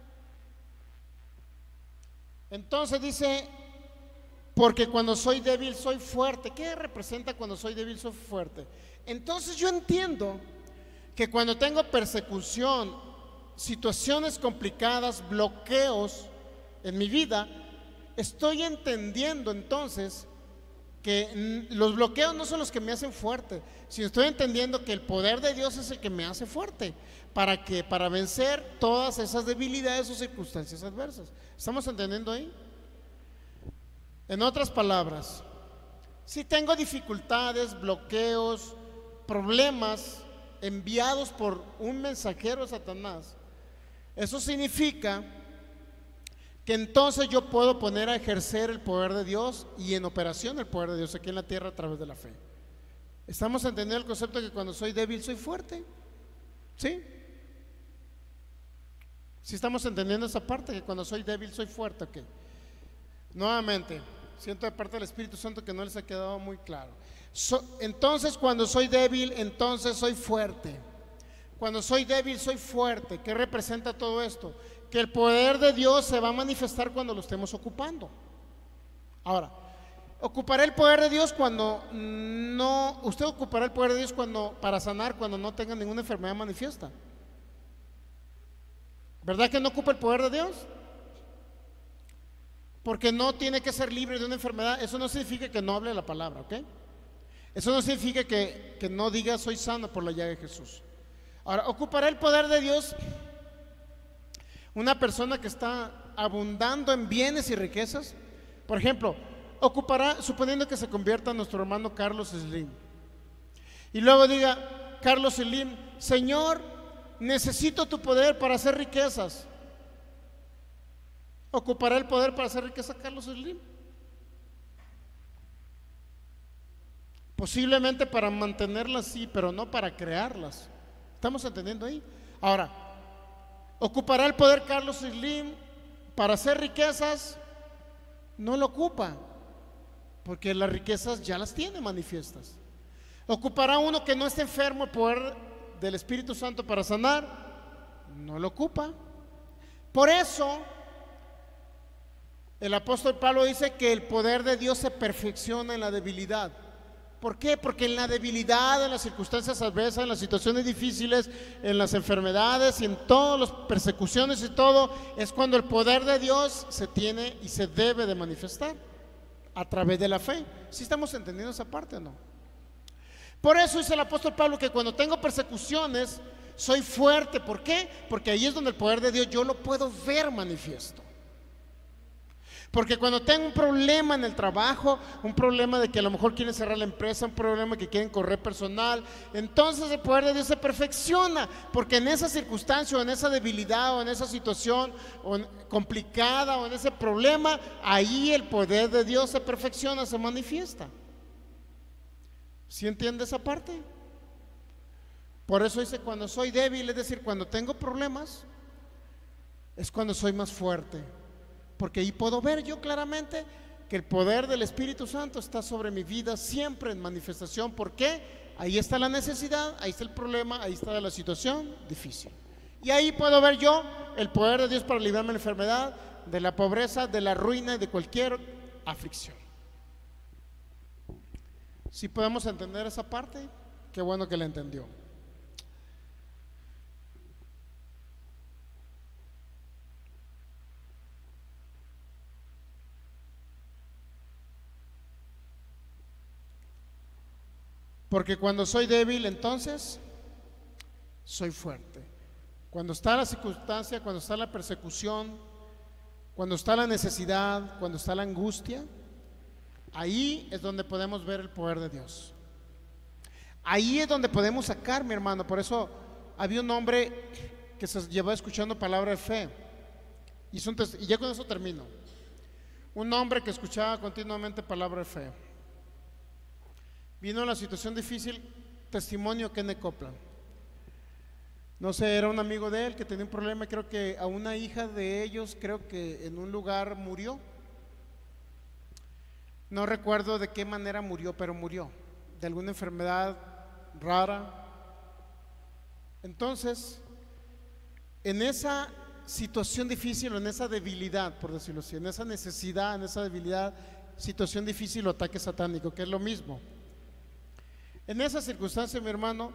Entonces dice, porque cuando soy débil soy fuerte. ¿Qué representa cuando soy débil soy fuerte? Entonces yo entiendo que cuando tengo persecución, situaciones complicadas, bloqueos en mi vida, estoy entendiendo entonces que los bloqueos no son los que me hacen fuerte, sino estoy entendiendo que el poder de Dios es el que me hace fuerte. ¿Para qué? Para vencer todas esas debilidades o circunstancias adversas. ¿Estamos entendiendo ahí? En otras palabras, si tengo dificultades, bloqueos, problemas enviados por un mensajero de Satanás, eso significa que entonces yo puedo poner a ejercer el poder de Dios y en operación el poder de Dios aquí en la tierra a través de la fe. ¿Estamos entendiendo el concepto de que cuando soy débil soy fuerte? ¿Sí? ¿Sí estamos entendiendo esa parte, que cuando soy débil soy fuerte? Ok. Nuevamente, siento de parte del Espíritu Santo que no les ha quedado muy claro. So, entonces cuando soy débil, entonces soy fuerte. Cuando soy débil soy fuerte. ¿Qué representa todo esto? Que el poder de Dios se va a manifestar cuando lo estemos ocupando. Ahora, ocuparé el poder de Dios cuando no, usted ocupará el poder de Dios cuando, para sanar, cuando no tenga ninguna enfermedad manifiesta. ¿Verdad que no ocupa el poder de Dios? Porque no tiene que ser libre de una enfermedad. Eso no significa que no hable la palabra, ¿ok? Eso no significa que, que no diga soy sano por la llaga de Jesús. Ahora, ocupará el poder de Dios una persona que está abundando en bienes y riquezas. Por ejemplo, ocupará, suponiendo que se convierta nuestro hermano Carlos Slim, y luego diga Carlos Slim: Señor, necesito tu poder para hacer riquezas. ¿Ocupará el poder para hacer riqueza Carlos Slim? Posiblemente para mantenerlas, sí, pero no para crearlas. ¿Estamos entendiendo ahí? Ahora, ¿ocupará el poder Carlos Slim para hacer riquezas? No lo ocupa, porque las riquezas ya las tiene manifiestas. ¿Ocupará uno que no esté enfermo el poder del Espíritu Santo para sanar? No lo ocupa. Por eso el apóstol Pablo dice que el poder de Dios se perfecciona en la debilidad. ¿Por qué? Porque en la debilidad, en las circunstancias adversas, en las situaciones difíciles, en las enfermedades y en todas las persecuciones y todo, es cuando el poder de Dios se tiene y se debe de manifestar a través de la fe. ¿Sí estamos entendiendo esa parte o no? Por eso dice el apóstol Pablo que cuando tengo persecuciones soy fuerte. ¿Por qué? Porque ahí es donde el poder de Dios yo lo puedo ver manifiesto. Porque cuando tengo un problema en el trabajo, un problema de que a lo mejor quieren cerrar la empresa, un problema que quieren correr personal, entonces el poder de Dios se perfecciona, porque en esa circunstancia o en esa debilidad o en esa situación o en, complicada o en ese problema, ahí el poder de Dios se perfecciona, se manifiesta. ¿Sí entiende esa parte? Por eso dice cuando soy débil, es decir, cuando tengo problemas, es cuando soy más fuerte. Porque ahí puedo ver yo claramente que el poder del Espíritu Santo está sobre mi vida siempre en manifestación. ¿Por qué? Ahí está la necesidad, ahí está el problema, ahí está la situación difícil. Y ahí puedo ver yo el poder de Dios para librarme de la enfermedad, de la pobreza, de la ruina y de cualquier aflicción. ¿Sí podemos entender esa parte? Qué bueno que la entendió. Porque cuando soy débil, entonces soy fuerte. Cuando está la circunstancia, cuando está la persecución, cuando está la necesidad, cuando está la angustia, ahí es donde podemos ver el poder de Dios. Ahí es donde podemos sacar, mi hermano. Por eso había un hombre que se llevaba escuchando palabra de fe. Y, son, y ya con eso termino. Un hombre que escuchaba continuamente palabra de fe. Vino la situación difícil, testimonio Kenneth Copeland. No sé, era un amigo de él que tenía un problema, creo que a una hija de ellos, creo que en un lugar murió. No recuerdo de qué manera murió, pero murió, de alguna enfermedad rara. Entonces, en esa situación difícil, o en esa debilidad, por decirlo así, en esa necesidad, en esa debilidad, situación difícil o ataque satánico, que es lo mismo. En esa circunstancia, mi hermano,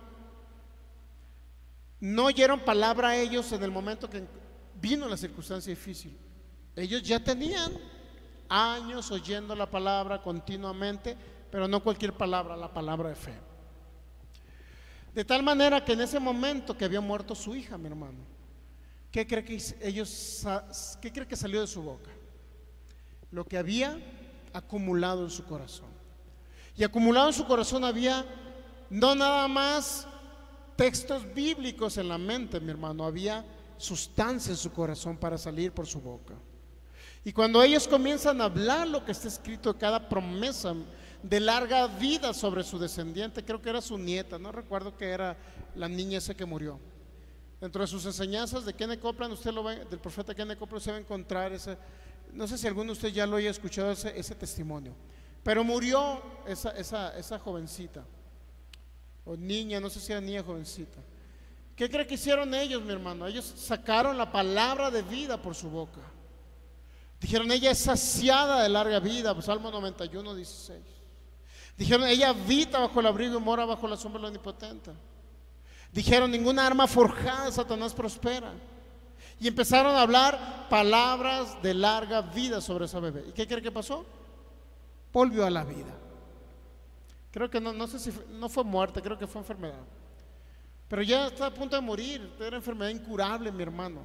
no oyeron palabra a ellos en el momento que vino la circunstancia difícil. Ellos ya tenían años oyendo la palabra continuamente, pero no cualquier palabra, la palabra de fe. De tal manera que en ese momento que había muerto su hija, mi hermano, ¿qué cree que ellos, qué cree que salió de su boca? Lo que había acumulado en su corazón. Y acumulado en su corazón había no nada más textos bíblicos en la mente, mi hermano, había sustancia en su corazón para salir por su boca. Y cuando ellos comienzan a hablar lo que está escrito, cada promesa de larga vida sobre su descendiente, creo que era su nieta, no recuerdo que era la niña esa que murió. Dentro de sus enseñanzas de Kenneth Copeland, usted lo va, del profeta Kenneth Copeland, se va a encontrar ese, no sé si alguno de ustedes ya lo haya escuchado ese, ese testimonio, pero murió esa, esa, esa jovencita, o niña, no sé si era niña o jovencita. ¿Qué cree que hicieron ellos, mi hermano? Ellos sacaron la palabra de vida por su boca. Dijeron, ella es saciada de larga vida, Salmo noventa y uno, dieciséis. Dijeron, ella habita bajo el abrigo y mora bajo la sombra del Omnipotente. Dijeron, ninguna arma forjada de Satanás prospera. Y empezaron a hablar palabras de larga vida sobre esa bebé. ¿Y qué cree que pasó? Volvió a la vida. Creo que no, no sé si fue, no fue muerte, creo que fue enfermedad. Pero ya está a punto de morir, era enfermedad incurable, mi hermano.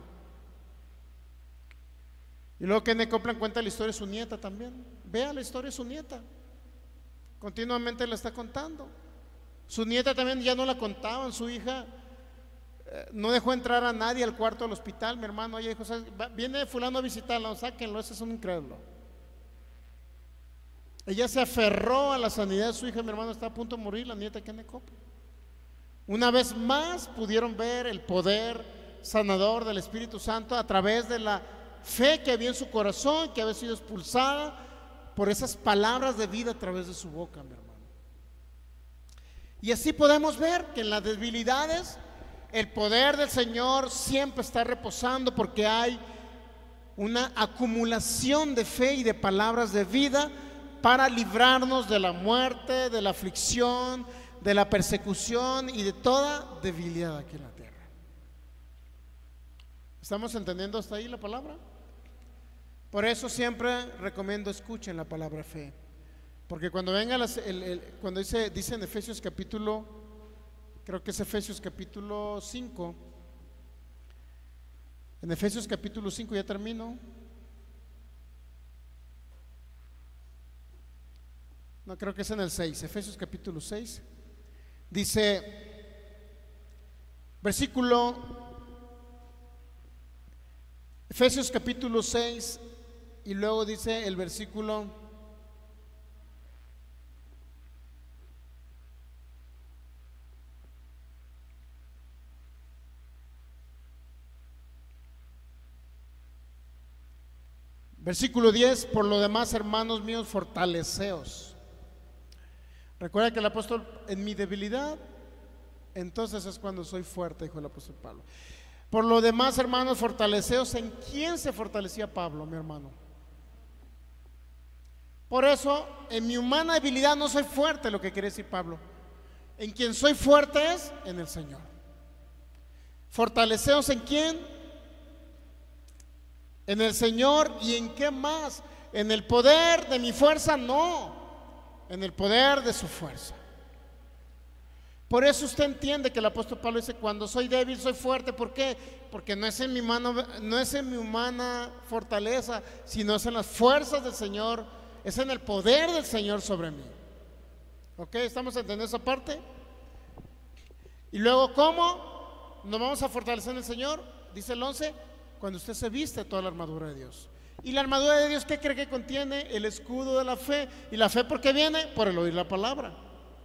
Y luego Kenneth Copeland cuenta la historia de su nieta también. Vea la historia de su nieta. Continuamente la está contando. Su nieta también ya no la contaban, su hija eh, no dejó entrar a nadie al cuarto del hospital, mi hermano. Ella dijo, viene fulano a visitarla, sáquenlo, ese es un incrédulo. Ella se aferró a la sanidad de su hija, mi hermano, está a punto de morir, la nieta de Kenneth Copeland. Una vez más pudieron ver el poder sanador del Espíritu Santo a través de la fe que había en su corazón, que había sido expulsada por esas palabras de vida a través de su boca, mi hermano. Y así podemos ver que en las debilidades el poder del Señor siempre está reposando, porque hay una acumulación de fe y de palabras de vida para librarnos de la muerte, de la aflicción, de la persecución y de toda debilidad aquí en la tierra. ¿Estamos entendiendo hasta ahí la palabra? Por eso siempre recomiendo escuchen la palabra fe, porque cuando venga las, el, el, cuando dice, dice en Efesios capítulo, creo que es Efesios capítulo cinco, en Efesios capítulo cinco, ya termino. No, creo que es en el seis, Efesios capítulo seis. Dice, versículo, Efesios capítulo seis, y luego dice el versículo versículo diez, por lo demás, hermanos míos, fortaleceos. Recuerda que el apóstol, en mi debilidad, entonces es cuando soy fuerte, dijo el apóstol Pablo. Por lo demás, hermanos, fortaleceos. ¿En quién se fortalecía Pablo, mi hermano? Por eso, en mi humana debilidad no soy fuerte, lo que quiere decir Pablo. En quien soy fuerte es en el Señor. Fortaleceos en quién? En el Señor. ¿Y en qué más? En el poder de mi fuerza, no. En el poder de su fuerza. Por eso usted entiende que el apóstol Pablo dice: cuando soy débil soy fuerte. ¿Por qué? Porque no es en mi mano, no es en mi humana fortaleza, sino es en las fuerzas del Señor, es en el poder del Señor sobre mí. ¿Ok? ¿Estamos entendiendo esa parte? Y luego, ¿cómo nos vamos a fortalecer en el Señor? Dice el once: cuando usted se viste toda la armadura de Dios. ¿Y la armadura de Dios qué cree que contiene? El escudo de la fe. ¿Y la fe por qué viene? Por el oír la palabra.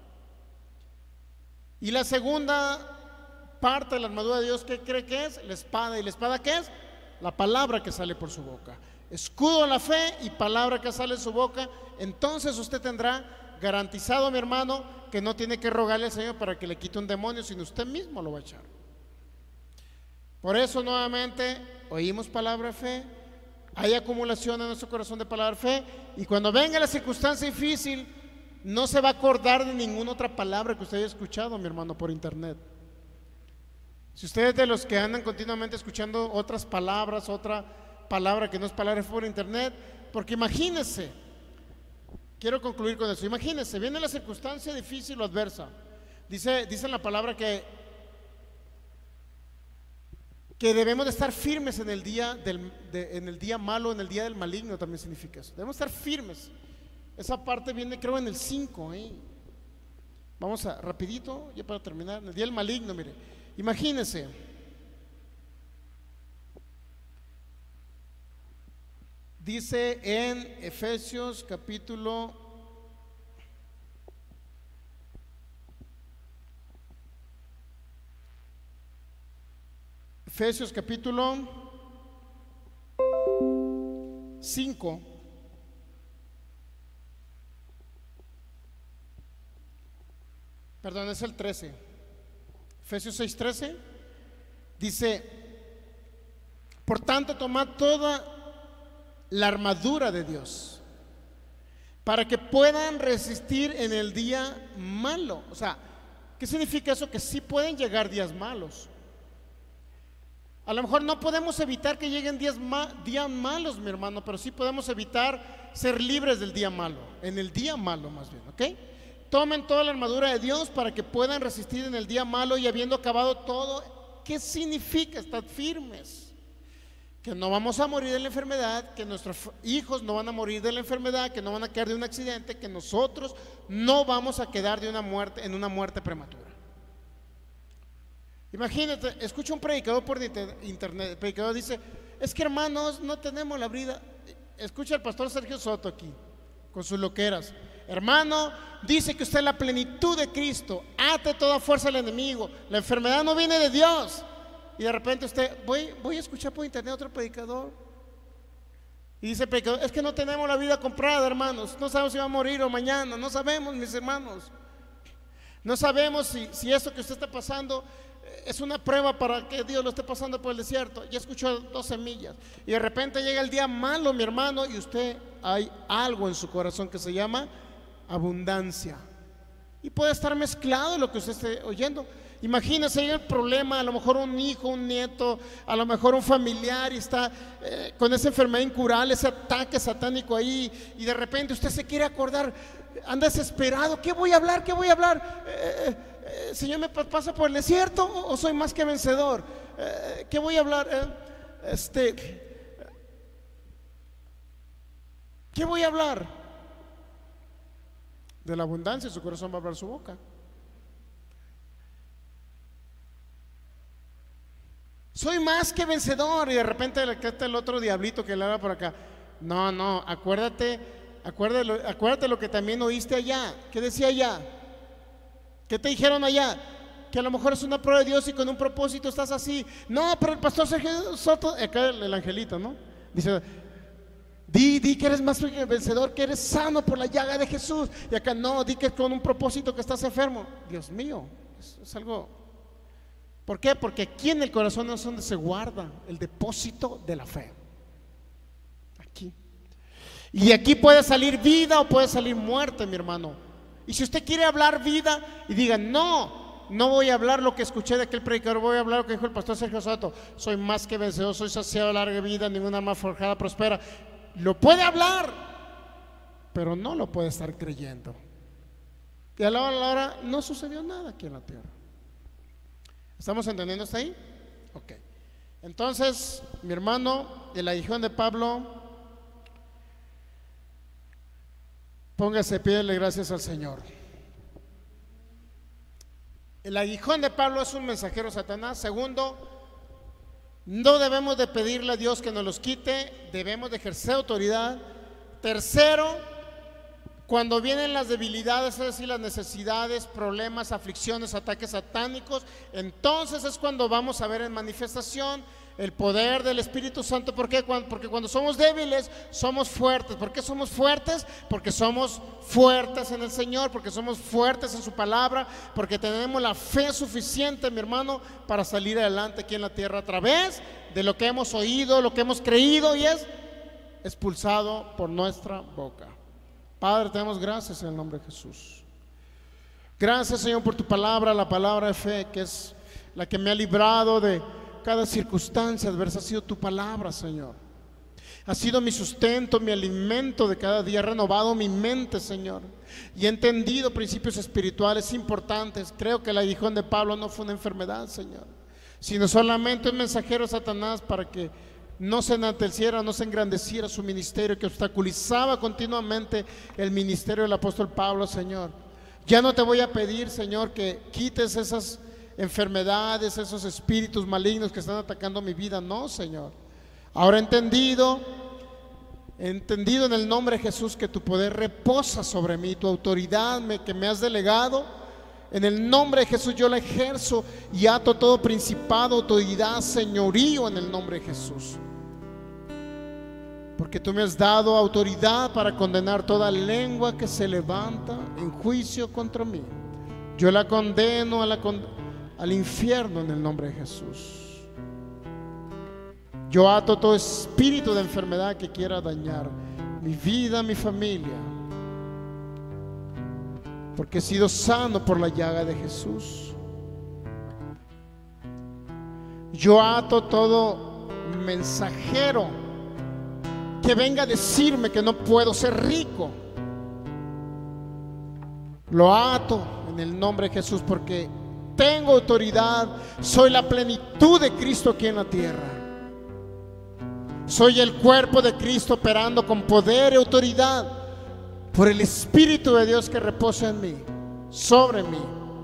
Y la segunda parte de la armadura de Dios, ¿qué cree que es? La espada. ¿Y la espada qué es? La palabra que sale por su boca. Escudo de la fe y palabra que sale de su boca. Entonces usted tendrá garantizado, mi hermano, que no tiene que rogarle al Señor para que le quite un demonio, sino usted mismo lo va a echar. Por eso nuevamente oímos palabra de fe, hay acumulación en nuestro corazón de palabra de fe, y cuando venga la circunstancia difícil, no se va a acordar de ninguna otra palabra que usted haya escuchado, mi hermano, por internet. Si usted es de los que andan continuamente escuchando otras palabras, otra palabra que no es palabra por internet, porque imagínese, quiero concluir con eso, imagínese, viene la circunstancia difícil o adversa. Dice, dice en la palabra que, que debemos de estar firmes en el día del, de, en el día malo, en el día del maligno, también significa eso. Debemos estar firmes. Esa parte viene, creo, en el cinco, ¿eh? Vamos a, rapidito, ya para terminar, en el día del maligno, mire, imagínese. Dice en Efesios capítulo Efesios capítulo cinco. Perdón, es el trece. Efesios seis trece dice: por tanto, tomad toda la armadura de Dios para que puedan resistir en el día malo. O sea, ¿qué significa eso? Que sí pueden llegar días malos. A lo mejor no podemos evitar que lleguen días, ma días malos, mi hermano, pero sí podemos evitar ser libres del día malo, en el día malo más bien, ¿ok? Tomen toda la armadura de Dios para que puedan resistir en el día malo, y habiendo acabado todo, ¿qué significa? Estar firmes. Que no vamos a morir de la enfermedad, que nuestros hijos no van a morir de la enfermedad, que no van a quedar de un accidente, que nosotros no vamos a quedar de una muerte, en una muerte prematura. Imagínate, escucha un predicador por internet, el predicador dice: es que, hermanos, no tenemos la vida. Escucha al pastor Sergio Soto aquí, con sus loqueras. Hermano, dice que usted es la plenitud de Cristo, ate toda fuerza al enemigo, la enfermedad no viene de Dios. Y de repente usted, voy, voy a escuchar por internet a otro predicador, y dice el predicador: es que no tenemos la vida comprada, hermanos, no sabemos si va a morir o mañana, no sabemos, mis hermanos. No sabemos si, si eso que usted está pasando es una prueba para que Dios lo esté pasando por el desierto. Ya escuchó dos semillas, y de repente llega el día malo, mi hermano, y usted, hay algo en su corazón que se llama abundancia, y puede estar mezclado lo que usted esté oyendo. Imagínese, hay el problema, a lo mejor un hijo, un nieto, a lo mejor un familiar, y está eh, con esa enfermedad incurable, ese ataque satánico ahí, y de repente usted se quiere acordar, anda desesperado: ¿qué voy a hablar? ¿Qué voy a hablar? Eh, eh, Señor, ¿me pasa por el desierto o, o soy más que vencedor? Eh, ¿Qué voy a hablar? Eh, este, ¿Qué voy a hablar? De la abundancia, su corazón va a hablar su boca. Soy más que vencedor, y de repente le queda el otro diablito que le habla por acá: no, no, acuérdate, acuérdate, acuérdate lo que también oíste allá. ¿Qué decía allá? ¿Qué te dijeron allá? Que a lo mejor es una prueba de Dios y con un propósito estás así. No, pero el pastor Sergio Soto, acá el, el angelito, ¿no? Dice: di, di que eres más que vencedor, que eres sano por la llaga de Jesús. Y acá no, di que con un propósito que estás enfermo. Dios mío, es, es algo. ¿Por qué? Porque aquí en el corazón es donde se guarda el depósito de la fe. Aquí. Y aquí puede salir vida o puede salir muerte, mi hermano. Y si usted quiere hablar vida y diga: no, no voy a hablar lo que escuché de aquel predicador, voy a hablar lo que dijo el pastor Sergio Soto: soy más que vencedor, soy saciado de larga vida, ninguna arma forjada prospera. Lo puede hablar, pero no lo puede estar creyendo. Y a la hora, a la hora no sucedió nada aquí en la tierra. ¿Estamos entendiendo hasta ahí? Ok. Entonces, mi hermano, el aguijón de Pablo, póngase, pídele gracias al Señor. El aguijón de Pablo es un mensajero de Satanás. Segundo, no debemos de pedirle a Dios que nos los quite, debemos de ejercer autoridad. Tercero, cuando vienen las debilidades, es decir, las necesidades, problemas, aflicciones, ataques satánicos, entonces es cuando vamos a ver en manifestación el poder del Espíritu Santo. ¿Por qué? Porque cuando somos débiles, somos fuertes. ¿Por qué somos fuertes? Porque somos fuertes en el Señor, porque somos fuertes en su palabra, porque tenemos la fe suficiente, mi hermano, para salir adelante aquí en la tierra a través de lo que hemos oído, lo que hemos creído y es expulsado por nuestra boca. Padre, te damos gracias en el nombre de Jesús. Gracias, Señor, por tu palabra, la palabra de fe, que es la que me ha librado de cada circunstancia adversa. Ha sido tu palabra, Señor. Ha sido mi sustento, mi alimento de cada día. Ha renovado mi mente, Señor, y he entendido principios espirituales importantes. Creo que el aguijón de Pablo no fue una enfermedad, Señor, sino solamente un mensajero de Satanás para que no se enalteciera, no se engrandeciera su ministerio, que obstaculizaba continuamente el ministerio del apóstol Pablo, Señor. Ya no te voy a pedir, Señor, que quites esas enfermedades, esos espíritus malignos que están atacando mi vida. No, Señor. Ahora he entendido, he entendido en el nombre de Jesús que tu poder reposa sobre mí, tu autoridad me, que me has delegado. En el nombre de Jesús yo la ejerzo y ato todo principado, autoridad, señorío en el nombre de Jesús. Porque tú me has dado autoridad para condenar toda lengua que se levanta en juicio contra mí. Yo la condeno a la con, al infierno en el nombre de Jesús. Yo ato todo espíritu de enfermedad que quiera dañar mi vida, mi familia, porque he sido sano por la llaga de Jesús. Yo ato todo mensajero que venga a decirme que no puedo ser rico. Lo ato en el nombre de Jesús, porque tengo autoridad. Soy la plenitud de Cristo aquí en la tierra. Soy el cuerpo de Cristo operando con poder y autoridad por el Espíritu de Dios que reposa en mí, sobre mí.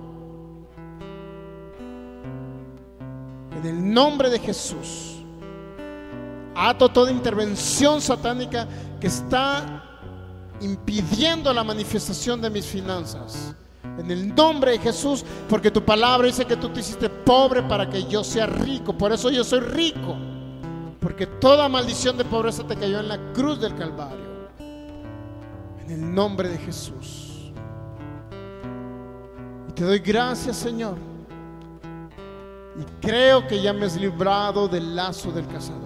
En el nombre de Jesús ato toda intervención satánica que está impidiendo la manifestación de mis finanzas. En el nombre de Jesús, porque tu palabra dice que tú te hiciste pobre para que yo sea rico. Por eso yo soy rico, porque toda maldición de pobreza te cayó en la cruz del Calvario. En el nombre de Jesús. Y te doy gracias, Señor. Y creo que ya me has librado del lazo del cazador.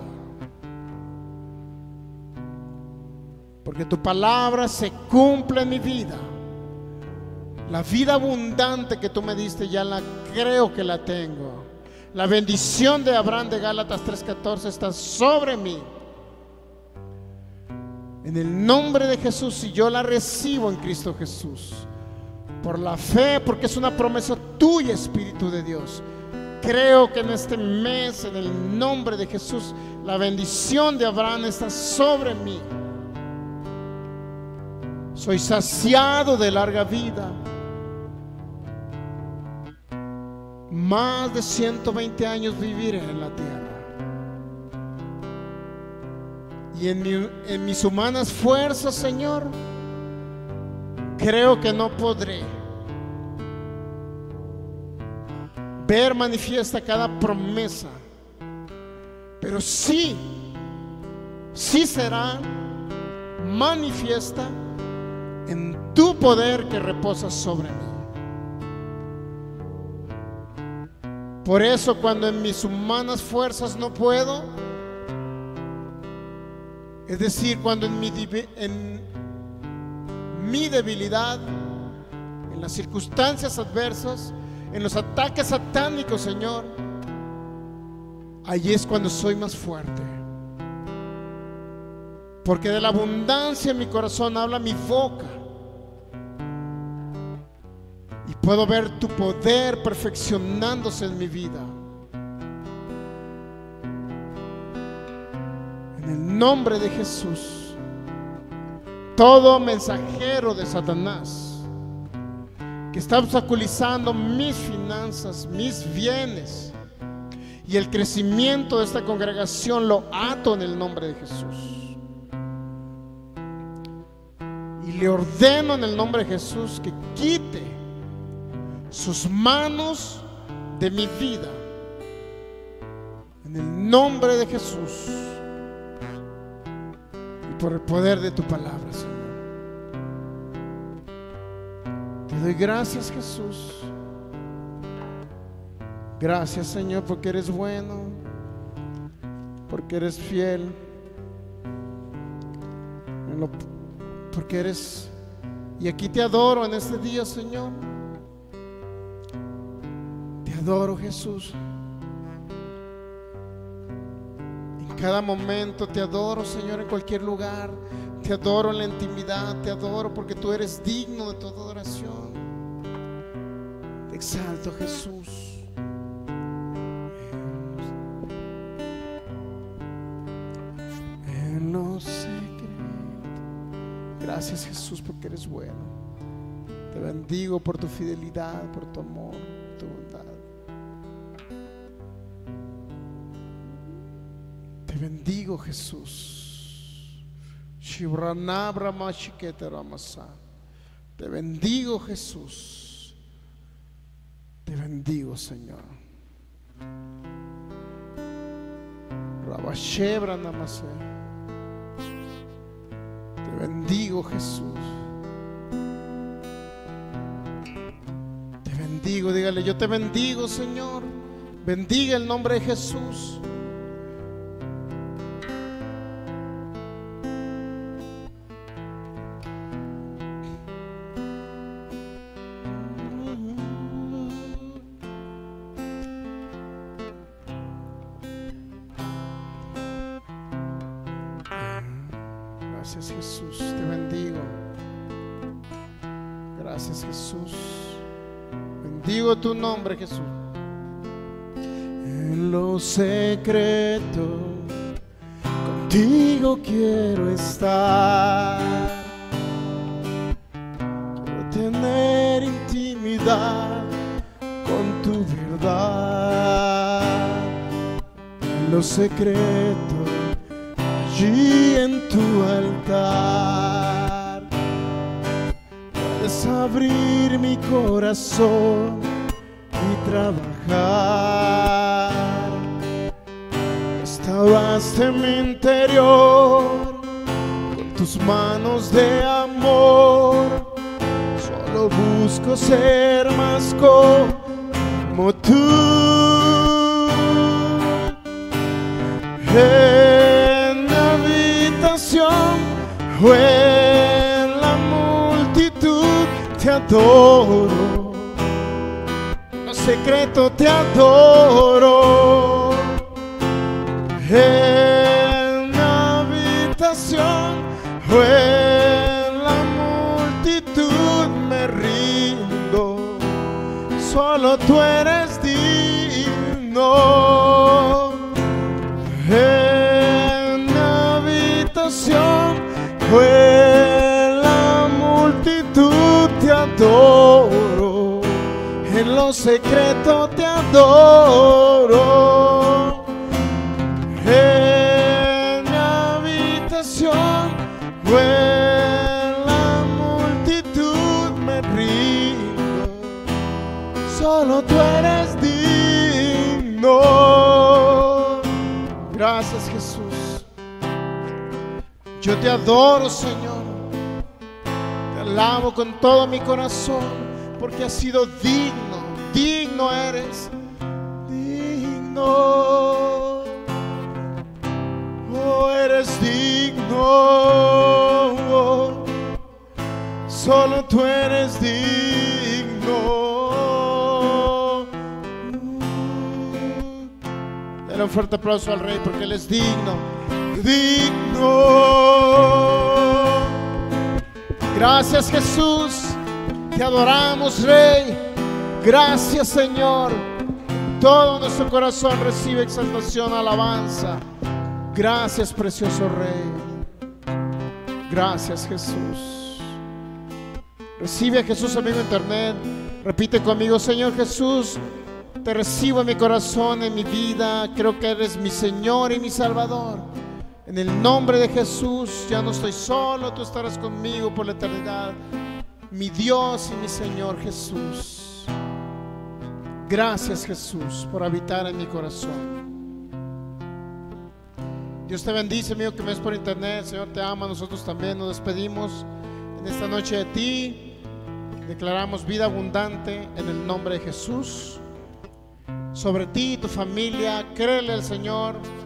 Porque tu palabra se cumple en mi vida. La vida abundante que tú me diste ya la creo que la tengo. La bendición de Abraham de Gálatas tres catorce está sobre mí. En el nombre de Jesús, y yo la recibo en Cristo Jesús. Por la fe, porque es una promesa tuya, Espíritu de Dios. Creo que en este mes, en el nombre de Jesús, la bendición de Abraham está sobre mí. Soy saciado de larga vida. Más de ciento veinte años viviré en la tierra. Y en, mi, en mis humanas fuerzas, Señor, creo que no podré ver manifiesta cada promesa, pero sí, sí será manifiesta en tu poder que reposa sobre mí. Por eso, cuando en mis humanas fuerzas no puedo, es decir, cuando en mi, en mi debilidad, en las circunstancias adversas, en los ataques satánicos, Señor, allí es cuando soy más fuerte. Porque de la abundancia en mi corazón habla mi boca. puedo ver tu poder perfeccionándose en mi vida. En el nombre de Jesús, todo mensajero de Satanás que está obstaculizando mis finanzas, mis bienes y el crecimiento de esta congregación, lo ato en el nombre de Jesús. Y le ordeno en el nombre de Jesús que quite sus manos de mi vida, en el nombre de Jesús, y por el poder de tu palabra, Señor. Te doy gracias, Jesús. Gracias, Señor, porque eres bueno, porque eres fiel, porque eres... Y aquí te adoro en este día, Señor. Te adoro, Jesús. En cada momento te adoro, Señor, en cualquier lugar. Te adoro en la intimidad. Te adoro porque tú eres digno de toda adoración. Te exalto, Jesús. En lo secreto. Gracias, Jesús, porque eres bueno. Te bendigo por tu fidelidad, por tu amor, tu bondad. Te bendigo, Jesús. Te bendigo, Jesús. Te bendigo, Señor. Te bendigo, Jesús. Te bendigo, dígale: yo te bendigo, Señor. Bendiga el nombre de Jesús. Gracias, Jesús, te bendigo. Gracias, Jesús. Bendigo tu nombre, Jesús. En lo secreto contigo quiero estar. Quiero tener intimidad con tu verdad. En lo secreto, allí en tu altar, puedes abrir mi corazón y trabajar. Restauraste mi interior con tus manos de amor. Solo busco ser más como tú. En la habitación o en la multitud te adoro. En lo secreto te adoro. En la habitación o en la multitud me rindo. Solo tú eres digno. En la habitación o en la multitud te adoro. En lo secreto te adoro. En la habitación o en la multitud me rindo. Solo tú eres digno. Gracias, Jesús. Yo te adoro, Señor. Te alabo con todo mi corazón, porque has sido digno. Digno eres. Digno. Oh, eres digno. Solo tú eres digno. Dale un fuerte aplauso al Rey, porque Él es digno. Digno. Gracias, Jesús. Te adoramos, Rey. Gracias, Señor. Todo nuestro corazón recibe exaltación, alabanza. Gracias, precioso Rey. Gracias, Jesús. Recibe a Jesús, amigo internet. Repite conmigo: Señor Jesús, te recibo en mi corazón, en mi vida. Creo que eres mi Señor y mi Salvador. En el nombre de Jesús, ya no estoy solo, tú estarás conmigo por la eternidad. Mi Dios y mi Señor Jesús. Gracias, Jesús, por habitar en mi corazón. Dios te bendice, amigo que me ves por internet. El Señor te ama, nosotros también nos despedimos en esta noche de ti. Declaramos vida abundante en el nombre de Jesús sobre ti y tu familia. Créele al Señor.